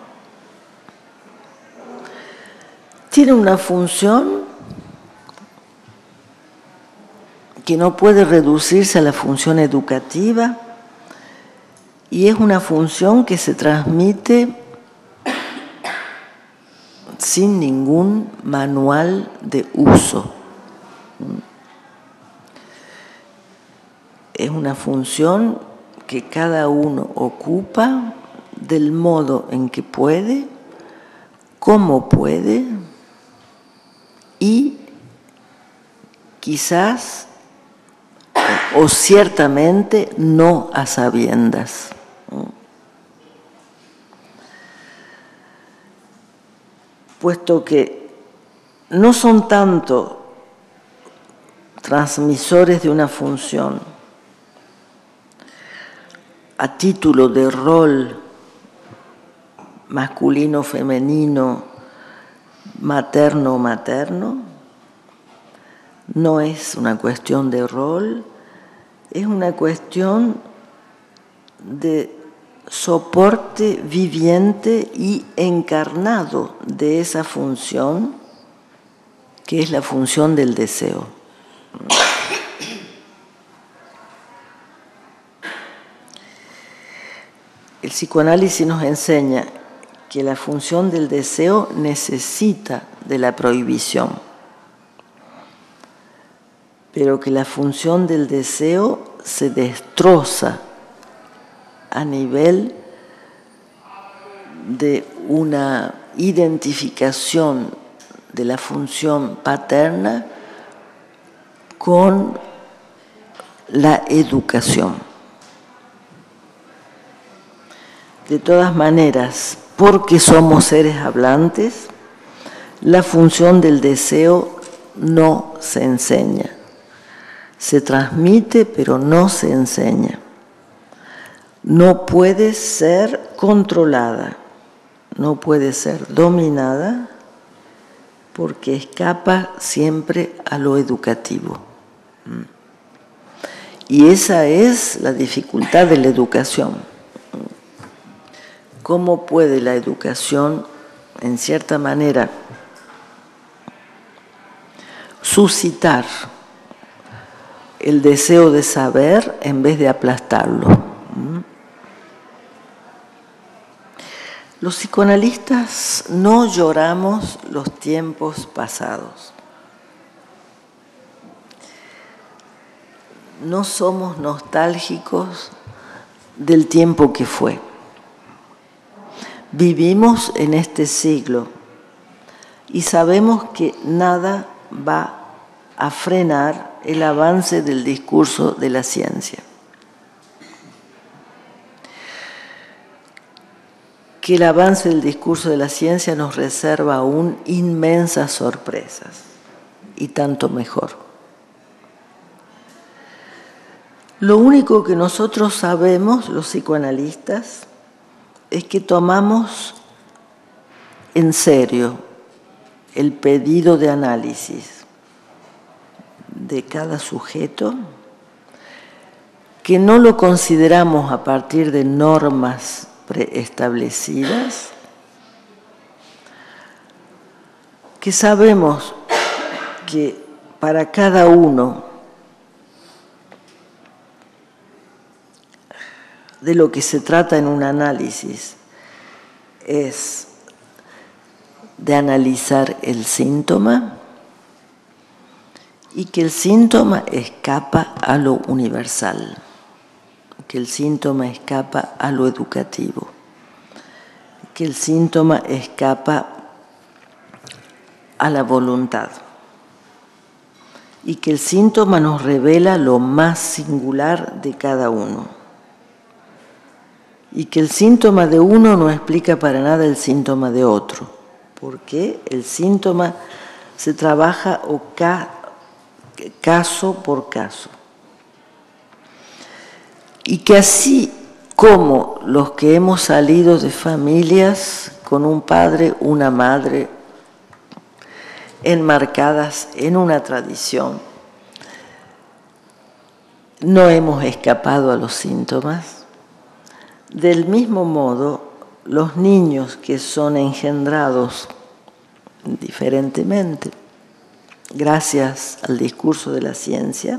[SPEAKER 1] Tienen una función que no puede reducirse a la función educativa y es una función que se transmite sin ningún manual de uso. Es una función que cada uno ocupa del modo en que puede, cómo puede y quizás o ciertamente no a sabiendas. puesto que no son tanto transmisores de una función a título de rol masculino, femenino, materno, materno, no es una cuestión de rol, es una cuestión de soporte viviente y encarnado de esa función, que es la función del deseo. El psicoanálisis nos enseña que la función del deseo necesita de la prohibición, pero que la función del deseo se destroza a nivel de una identificación de la función paterna con la educación. De todas maneras, porque somos seres hablantes, la función del deseo no se enseña. Se transmite, pero no se enseña. No puede ser controlada, no puede ser dominada, porque escapa siempre a lo educativo. Y esa es la dificultad de la educación. ¿Cómo puede la educación, en cierta manera, suscitar el deseo de saber en vez de aplastarlo? Los psicoanalistas no lloramos los tiempos pasados. No somos nostálgicos del tiempo que fue. Vivimos en este siglo y sabemos que nada va a frenar el avance del discurso de la ciencia. Que el avance del discurso de la ciencia nos reserva aún inmensas sorpresas, y tanto mejor. Lo único que nosotros sabemos, los psicoanalistas, es que tomamos en serio el pedido de análisis de cada sujeto, que no lo consideramos a partir de normas preestablecidas, que sabemos que para cada uno de lo que se trata en un análisis es de analizar el síntoma y que el síntoma escapa a lo universal, que el síntoma escapa a lo educativo, que el síntoma escapa a la voluntad y que el síntoma nos revela lo más singular de cada uno y que el síntoma de uno no explica para nada el síntoma de otro, porque el síntoma se trabaja caso por caso. Y que así como los que hemos salido de familias con un padre, una madre, enmarcadas en una tradición, no hemos escapado a los síntomas, del mismo modo los niños que son engendrados diferentemente, gracias al discurso de la ciencia,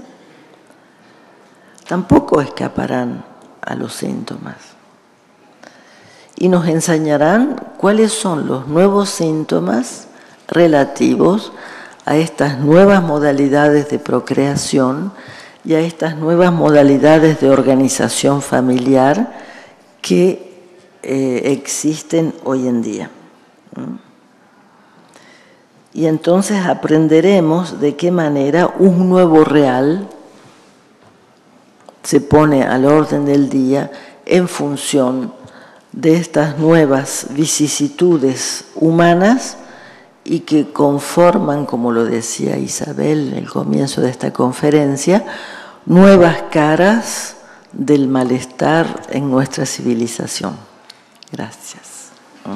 [SPEAKER 1] tampoco escaparán a los síntomas. Y nos enseñarán cuáles son los nuevos síntomas relativos a estas nuevas modalidades de procreación y a estas nuevas modalidades de organización familiar que existen hoy en día. Y entonces aprenderemos de qué manera un nuevo real se pone al orden del día en función de estas nuevas vicisitudes humanas y que conforman, como lo decía Isabel en el comienzo de esta conferencia, nuevas caras del malestar en nuestra civilización. Gracias.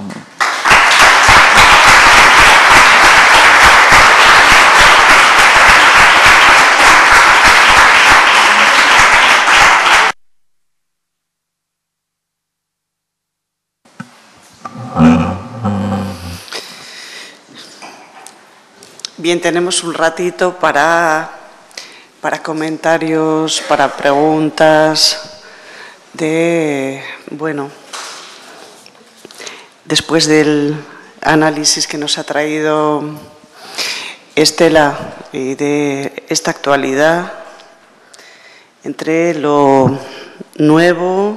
[SPEAKER 2] Bien, tenemos un ratito para comentarios, para preguntas bueno, después del análisis que nos ha traído Estela y de esta actualidad entre lo nuevo,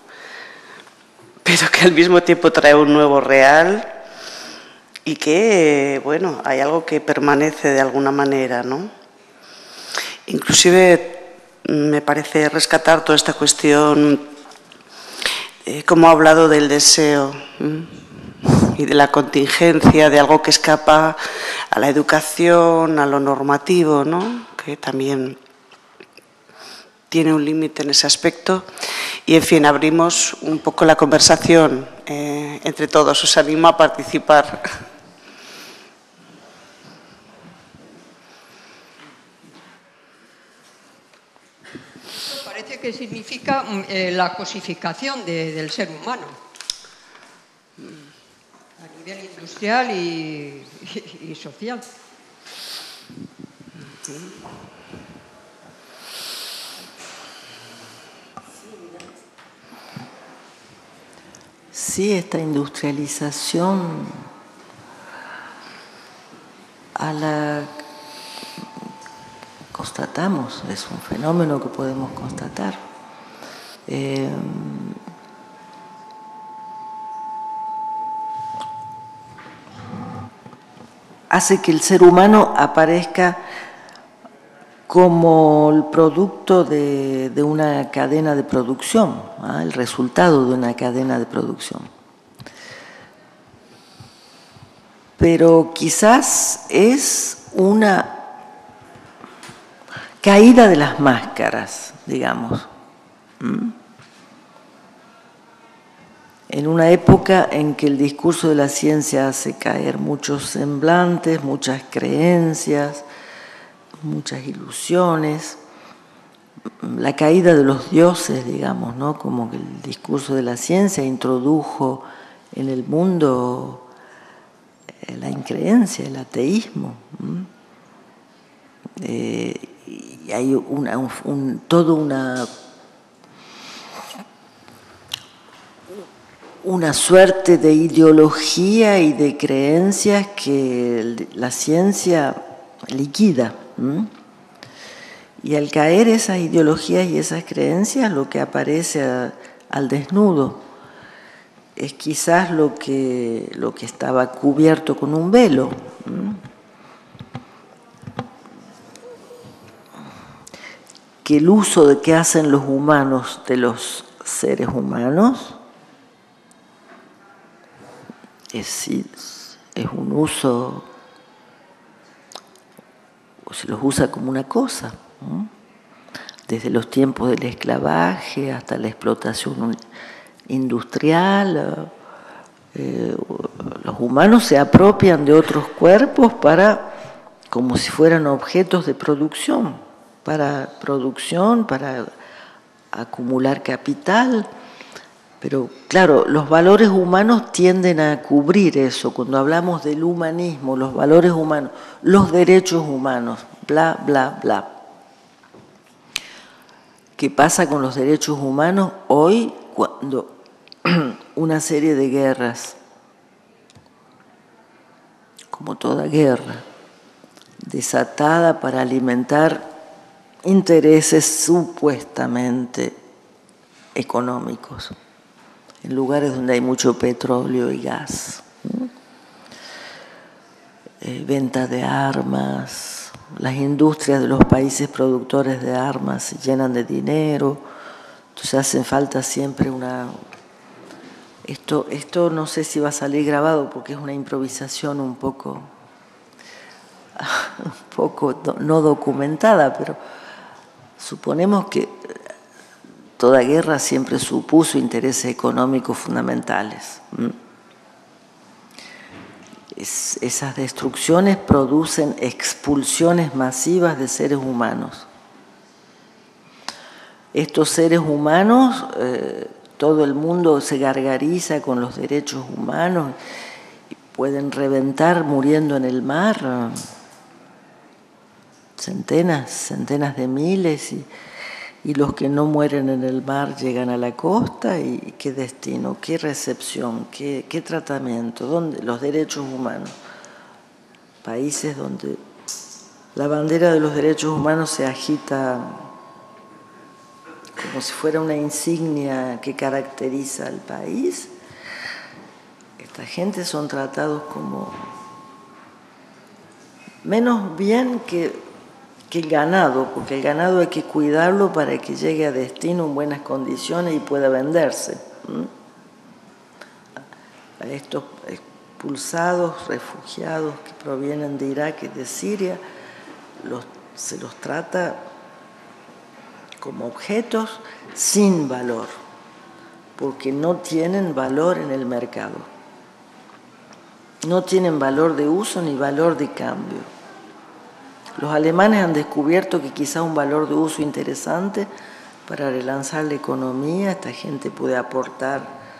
[SPEAKER 2] pero que al mismo tiempo trae un nuevo real y que, bueno, hay algo que permanece de alguna manera, ¿no? Inclusive me parece rescatar toda esta cuestión, como ha hablado del deseo y de la contingencia, de algo que escapa a la educación, a lo normativo, ¿no? Que también tiene un límite en ese aspecto. Y, en fin, abrimos un poco la conversación entre todos. Os animo a participar.
[SPEAKER 3] Parece que significa la cosificación del ser humano a nivel industrial y social.
[SPEAKER 1] Sí, esta industrialización a la constatamos, es un fenómeno que podemos constatar. Hace que el ser humano aparezca como el producto de una cadena de producción, ¿ah? El resultado de una cadena de producción. Pero quizás es una caída de las máscaras, digamos. En una época en que el discurso de la ciencia hace caer muchos semblantes, muchas creencias, muchas ilusiones, la caída de los dioses, digamos, ¿no? Como que el discurso de la ciencia introdujo en el mundo la increencia, el ateísmo. Y hay toda una suerte de ideología y de creencias que la ciencia liquida. Y al caer esas ideologías y esas creencias, lo que aparece al desnudo es quizás lo que estaba cubierto con un velo. Que el uso que hacen los humanos de los seres humanos es un uso, se los usa como una cosa, ¿no? Desde los tiempos del esclavaje hasta la explotación industrial, los humanos se apropian de otros cuerpos como si fueran objetos de producción, para acumular capital. Pero claro, los valores humanos tienden a cubrir eso. Cuando hablamos del humanismo, los valores humanos, los derechos humanos, bla, bla, bla. ¿Qué pasa con los derechos humanos hoy cuando una serie de guerras, como toda guerra, desatada para alimentar intereses supuestamente económicos, en lugares donde hay mucho petróleo y gas, venta de armas, las industrias de los países productores de armas se llenan de dinero, entonces hace falta siempre esto no sé si va a salir grabado porque es una improvisación un poco un poco no documentada, pero suponemos que toda guerra siempre supuso intereses económicos fundamentales. Esas destrucciones producen expulsiones masivas de seres humanos. Estos seres humanos, todo el mundo se gargariza con los derechos humanos, y pueden reventar muriendo en el mar centenas de miles, y los que no mueren en el mar llegan a la costa, y qué destino, qué recepción, qué tratamiento, ¿dónde? Los derechos humanos. Países donde la bandera de los derechos humanos se agita como si fuera una insignia que caracteriza al país. Esta gente son tratados como menos bien que el ganado, porque el ganado hay que cuidarlo para que llegue a destino en buenas condiciones y pueda venderse. A estos expulsados, refugiados que provienen de Irak y de Siria, se los trata como objetos sin valor, porque no tienen valor en el mercado. No tienen valor de uso ni valor de cambio. Los alemanes han descubierto que quizá un valor de uso interesante para relanzar la economía. Esta gente puede aportar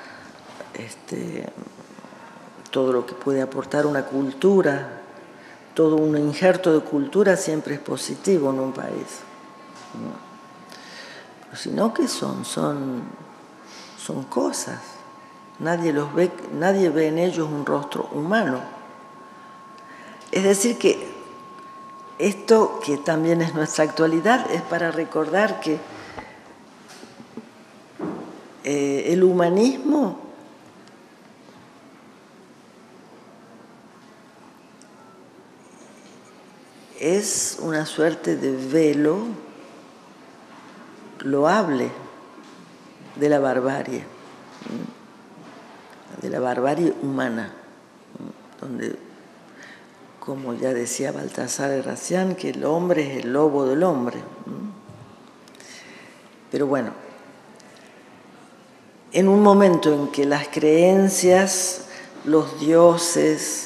[SPEAKER 1] todo lo que puede aportar una cultura, todo un injerto de cultura siempre es positivo en un país. Pero si no, ¿qué son? Son cosas. Nadie ve en ellos un rostro humano. Es decir que esto, que también es nuestra actualidad, es para recordar que el humanismo es una suerte de velo loable de la barbarie humana, donde, como ya decía Baltasar Gracián, que el hombre es el lobo del hombre. Pero bueno, en un momento en que las creencias, los dioses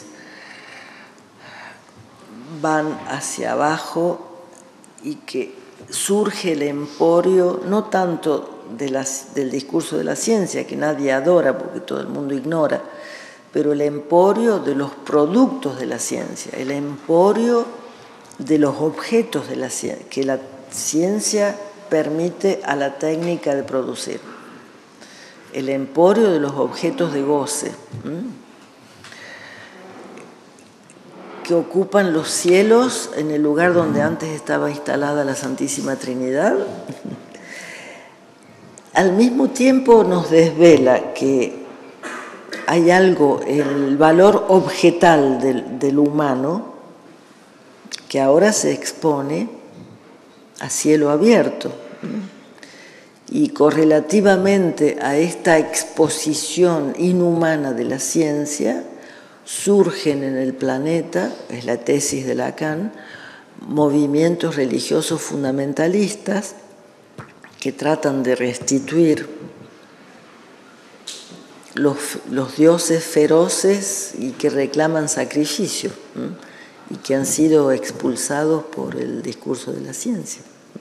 [SPEAKER 1] van hacia abajo y que surge el emporio, no tanto del discurso de la ciencia, que nadie adora porque todo el mundo ignora, pero el emporio de los productos de la ciencia, el emporio de los objetos de la ciencia, que la ciencia permite a la técnica de producir, el emporio de los objetos de goce, que ocupan los cielos en el lugar donde antes estaba instalada la Santísima Trinidad. Al mismo tiempo nos desvela que hay algo, el valor objetal del humano, que ahora se expone a cielo abierto. Y correlativamente a esta exposición inhumana de la ciencia, surgen en el planeta, es la tesis de Lacan, movimientos religiosos fundamentalistas que tratan de restituir los dioses feroces y que reclaman sacrificio, y que han sido expulsados por el discurso de la ciencia.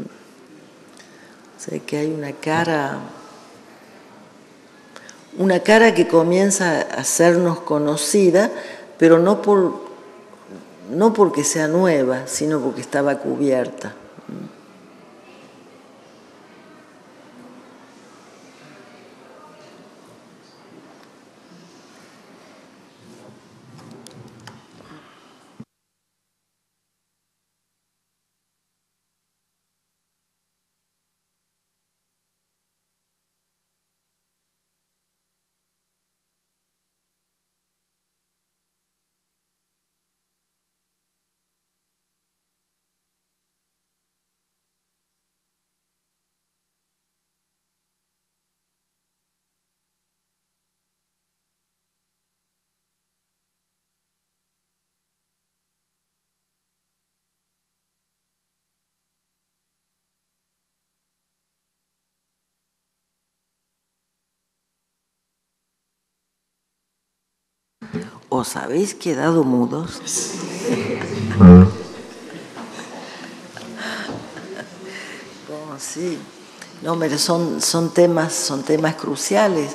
[SPEAKER 1] O sea que hay una cara que comienza a hacernos conocida, pero no porque sea nueva, sino porque estaba cubierta. ¿os habéis quedado mudos? Oh, sí. No, pero son temas cruciales.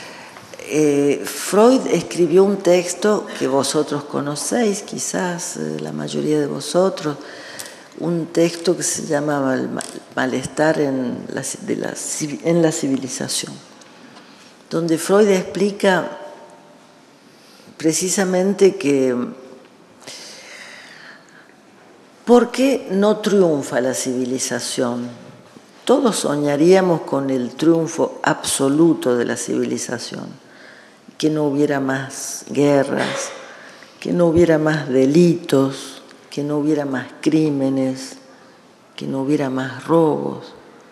[SPEAKER 1] Freud escribió un texto que vosotros conocéis, quizás la mayoría de vosotros, un texto que se llamaba El malestar en la civilización, donde Freud explica precisamente que ¿por qué no triunfa la civilización? Todos soñaríamos con el triunfo absoluto de la civilización, que no hubiera más guerras, que no hubiera más delitos, que no hubiera más crímenes, que no hubiera más robos,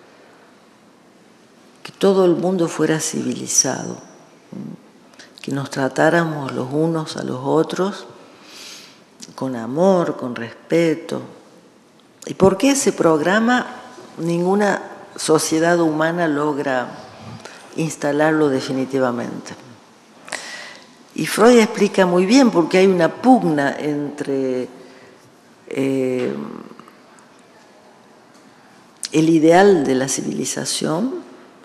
[SPEAKER 1] que todo el mundo fuera civilizado, que nos tratáramos los unos a los otros con amor, con respeto. ¿Y por qué ese programa ninguna sociedad humana logra instalarlo definitivamente? Y Freud explica muy bien porque hay una pugna entre el ideal de la civilización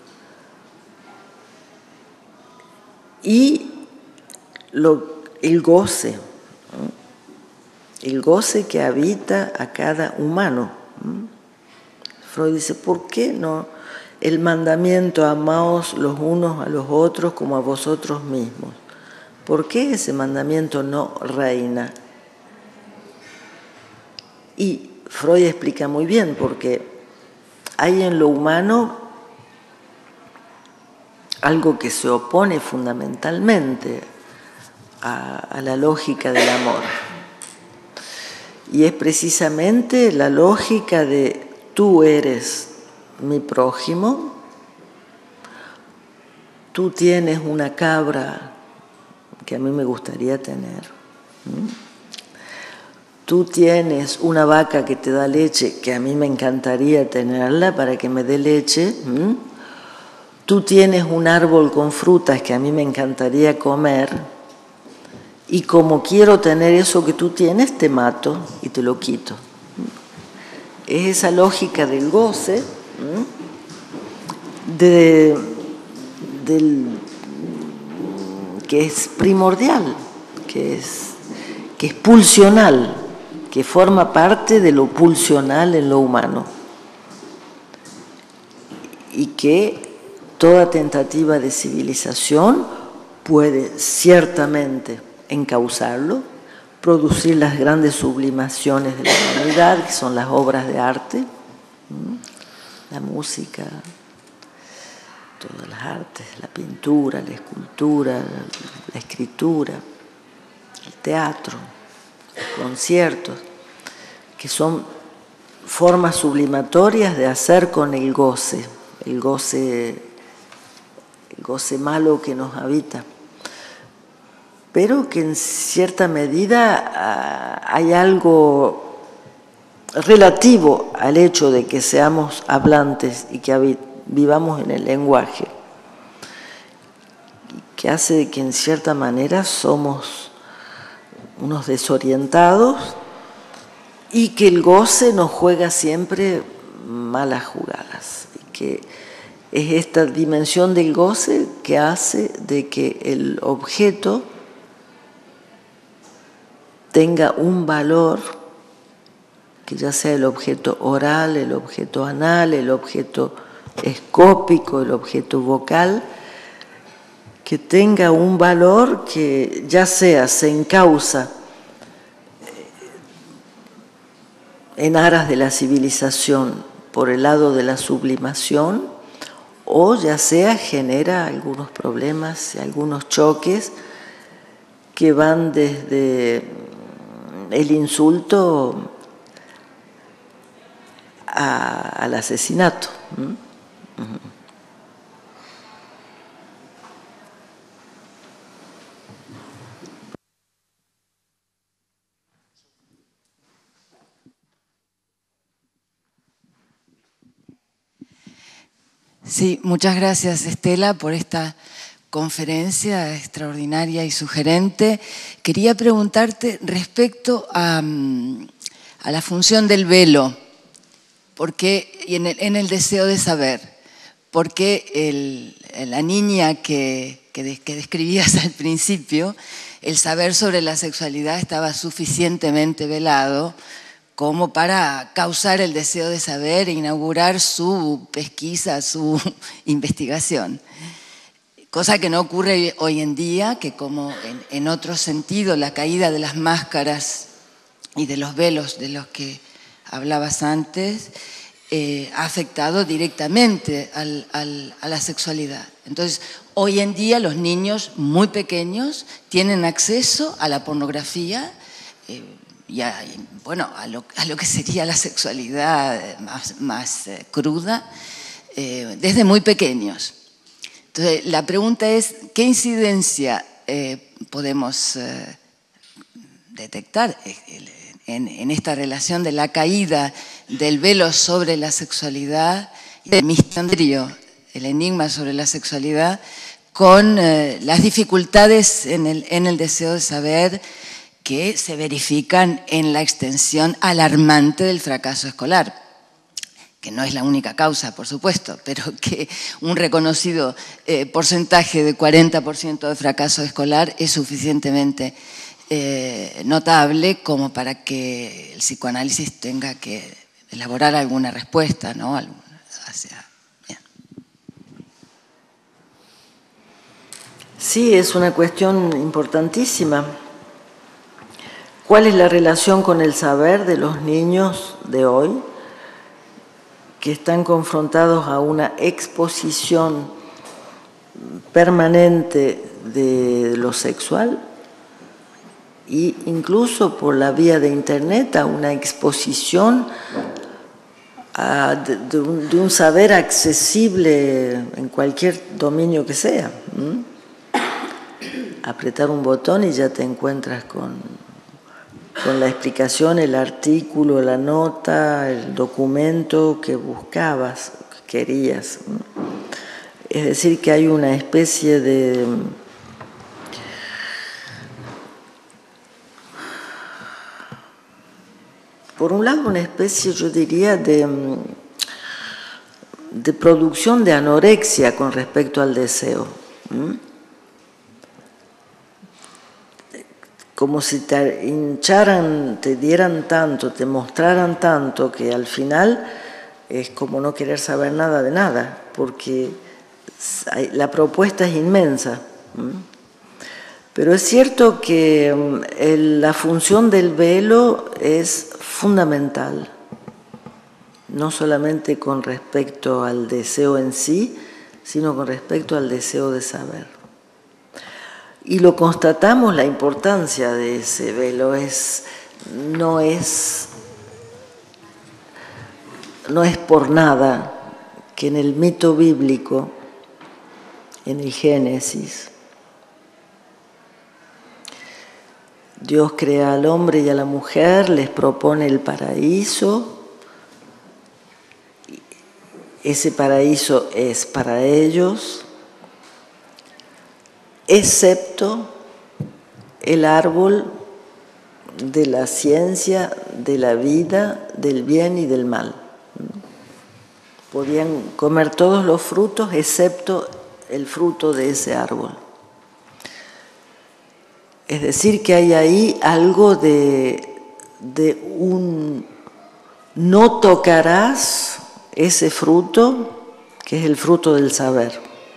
[SPEAKER 1] y el goce, ¿no? El goce que habita a cada humano. Freud dice, ¿por qué no el mandamiento amaos los unos a los otros como a vosotros mismos? ¿Por qué ese mandamiento no reina? Y Freud explica muy bien, porque hay en lo humano algo que se opone fundamentalmente a la lógica del amor. Y es precisamente la lógica de tú eres mi prójimo, tú tienes una cabra que a mí me gustaría tener, tú tienes una vaca que te da leche que a mí me encantaría tenerla para que me dé leche, tú tienes un árbol con frutas que a mí me encantaría comer, y como quiero tener eso que tú tienes, te mato y te lo quito. Es esa lógica del goce, que es primordial, que es pulsional, que forma parte de lo pulsional en lo humano. Y que toda tentativa de civilización puede ciertamente encauzarlo, producir las grandes sublimaciones de la humanidad, que son las obras de arte, la música, todas las artes, la pintura, la escultura, la escritura, el teatro, los conciertos, que son formas sublimatorias de hacer con el goce malo que nos habita. Pero que en cierta medida hay algo relativo al hecho de que seamos hablantes y que vivamos en el lenguaje, que hace que en cierta manera somos unos desorientados y que el goce nos juega siempre malas jugadas. Y que es esta dimensión del goce que hace de que el objeto tenga un valor, que ya sea el objeto oral, el objeto anal, el objeto escópico, el objeto vocal, que tenga un valor que ya sea se encausa en aras de la civilización por el lado de la sublimación, o ya sea genera algunos problemas y algunos choques que van desde el insulto al asesinato.
[SPEAKER 4] Sí, muchas gracias, Estela, por esta conferencia extraordinaria y sugerente. Quería preguntarte respecto a la función del velo, porque, en el deseo de saber, porque la niña que describías al principio, el saber sobre la sexualidad estaba suficientemente velado como para causar el deseo de saber e inaugurar su pesquisa, su investigación. Cosa que no ocurre hoy en día, que como en otro sentido, la caída de las máscaras y de los velos de los que hablabas antes, ha afectado directamente a la sexualidad. Entonces, hoy en día los niños muy pequeños tienen acceso a la pornografía y a lo que sería la sexualidad más cruda desde muy pequeños. Entonces, la pregunta es, ¿qué incidencia podemos detectar en esta relación de la caída del velo sobre la sexualidad y del misterio, el enigma sobre la sexualidad, con las dificultades en el deseo de saber que se verifican en la extensión alarmante del fracaso escolar? Que no es la única causa, por supuesto, pero que un reconocido porcentaje de 40% de fracaso escolar es suficientemente notable como para que el psicoanálisis tenga que elaborar alguna respuesta, ¿no? Bien.
[SPEAKER 1] Sí, es una cuestión importantísima. ¿Cuál es la relación con el saber de los niños de hoy que están confrontados a una exposición permanente de lo sexual e incluso por la vía de Internet a una exposición de un saber accesible en cualquier dominio que sea? Apretar un botón y ya te encuentras con la explicación, el artículo, la nota, el documento que buscabas, que querías. Es decir, que hay una especie de por un lado, una especie, yo diría, de producción de anorexia con respecto al deseo. Como si te hincharan, te dieran tanto, te mostraran tanto, que al final es como no querer saber nada de nada, porque la propuesta es inmensa. Pero es cierto que la función del velo es fundamental, no solamente con respecto al deseo en sí, sino con respecto al deseo de saber. Y lo constatamos, la importancia de ese velo no es por nada que en el mito bíblico, en el Génesis, Dios crea al hombre y a la mujer, les propone el paraíso. Ese paraíso es para ellos, excepto el árbol de la ciencia, de la vida, del bien y del mal. Podían comer todos los frutos excepto el fruto de ese árbol. Es decir, que hay ahí algo de un no tocarás ese fruto, que es el fruto del saber.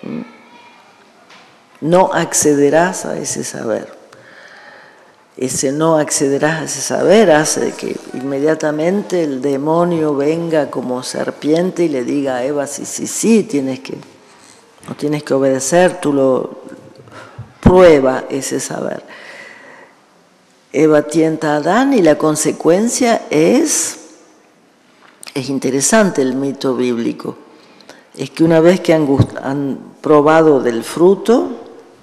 [SPEAKER 1] No accederás a ese saber. Ese no accederás a ese saber hace que inmediatamente el demonio venga como serpiente y le diga a Eva, sí, no tienes que obedecer, tú lo prueba ese saber. Eva tienta a Adán y la consecuencia es interesante el mito bíblico, es que una vez que han probado del fruto,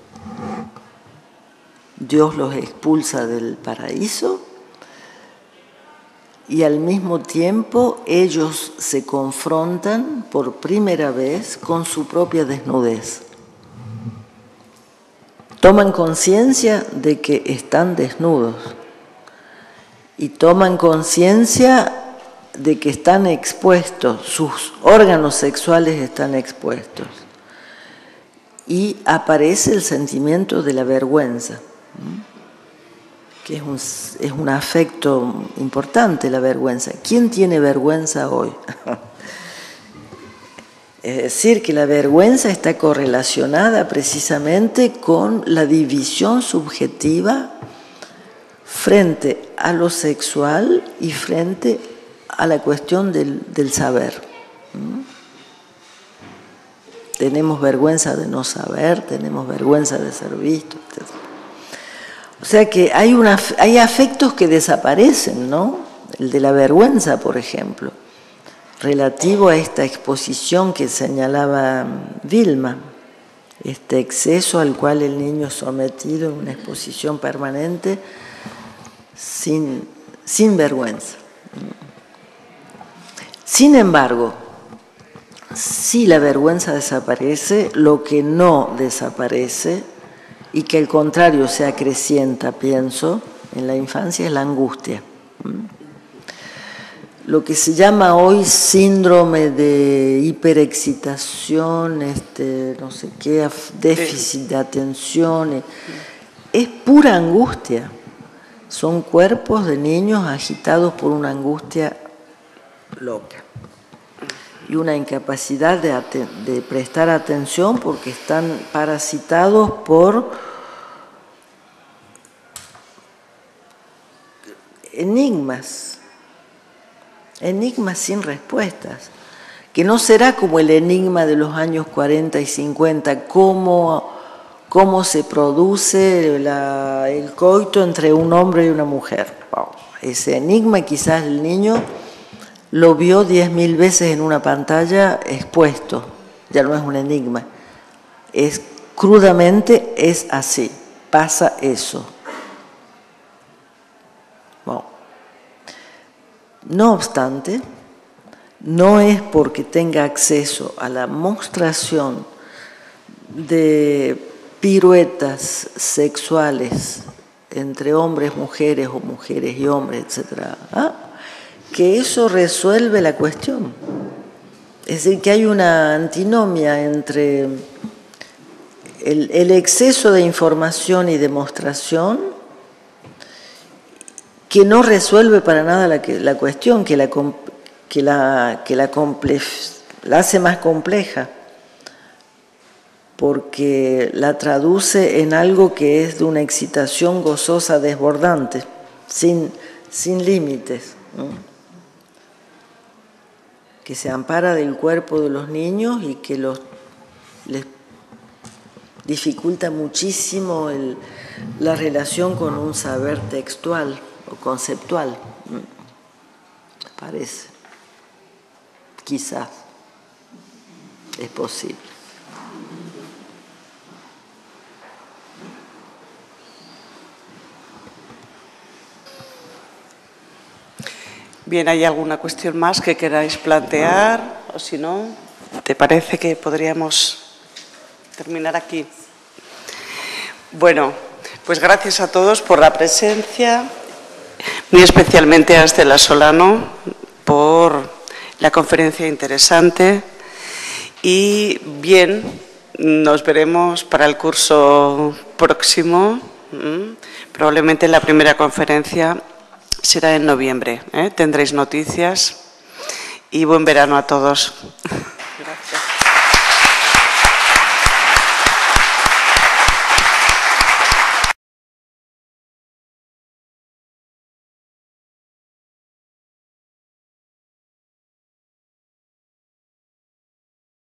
[SPEAKER 1] Dios los expulsa del paraíso y al mismo tiempo ellos se confrontan por primera vez con su propia desnudez. toman conciencia de que están desnudos y toman conciencia de que están expuestos, sus órganos sexuales están expuestos. Y aparece el sentimiento de la vergüenza, que es un afecto importante, la vergüenza. ¿Quién tiene vergüenza hoy? Es decir, que la vergüenza está correlacionada precisamente con la división subjetiva frente a lo sexual y frente a la cuestión del saber. Tenemos vergüenza de no saber, tenemos vergüenza de ser vistos, etc. O sea que hay afectos que desaparecen, ¿no? El de la vergüenza, por ejemplo, relativo a esta exposición que señalaba Vilma, este exceso al cual el niño es sometido en una exposición permanente sin vergüenza. Sin embargo, si la vergüenza desaparece, lo que no desaparece y que al contrario se acrecienta, pienso, en la infancia es la angustia. Lo que se llama hoy síndrome de hiperexcitación, no sé qué, déficit de atención, es pura angustia. Son cuerpos de niños agitados por una angustia loca y una incapacidad de prestar atención porque están parasitados por enigmas sin respuestas, que no será como el enigma de los años 40 y 50, cómo se produce el coito entre un hombre y una mujer. Ese enigma quizás el niño lo vio 10.000 veces en una pantalla expuesto, ya no es un enigma, crudamente es así, pasa eso. Bueno. No obstante, no es porque tenga acceso a la mostración de piruetas sexuales entre hombres, mujeres o mujeres y hombres, etc., que eso resuelve la cuestión. Es decir, que hay una antinomia entre el exceso de información y demostración que no resuelve para nada la cuestión, que la hace más compleja, porque la traduce en algo que es de una excitación gozosa desbordante, sin límites, ¿no? Que se ampara del cuerpo de los niños y que les dificulta muchísimo la relación con un saber textual o conceptual, me parece. Quizás es posible.
[SPEAKER 2] Bien, ¿hay alguna cuestión más que queráis plantear? O si no, ¿te parece que podríamos terminar aquí? Bueno, pues gracias a todos por la presencia, muy especialmente a Estela Solano por la conferencia interesante y bien, nos veremos para el curso próximo, probablemente la primera conferencia será en noviembre, ¿eh? Tendréis noticias y buen verano a todos.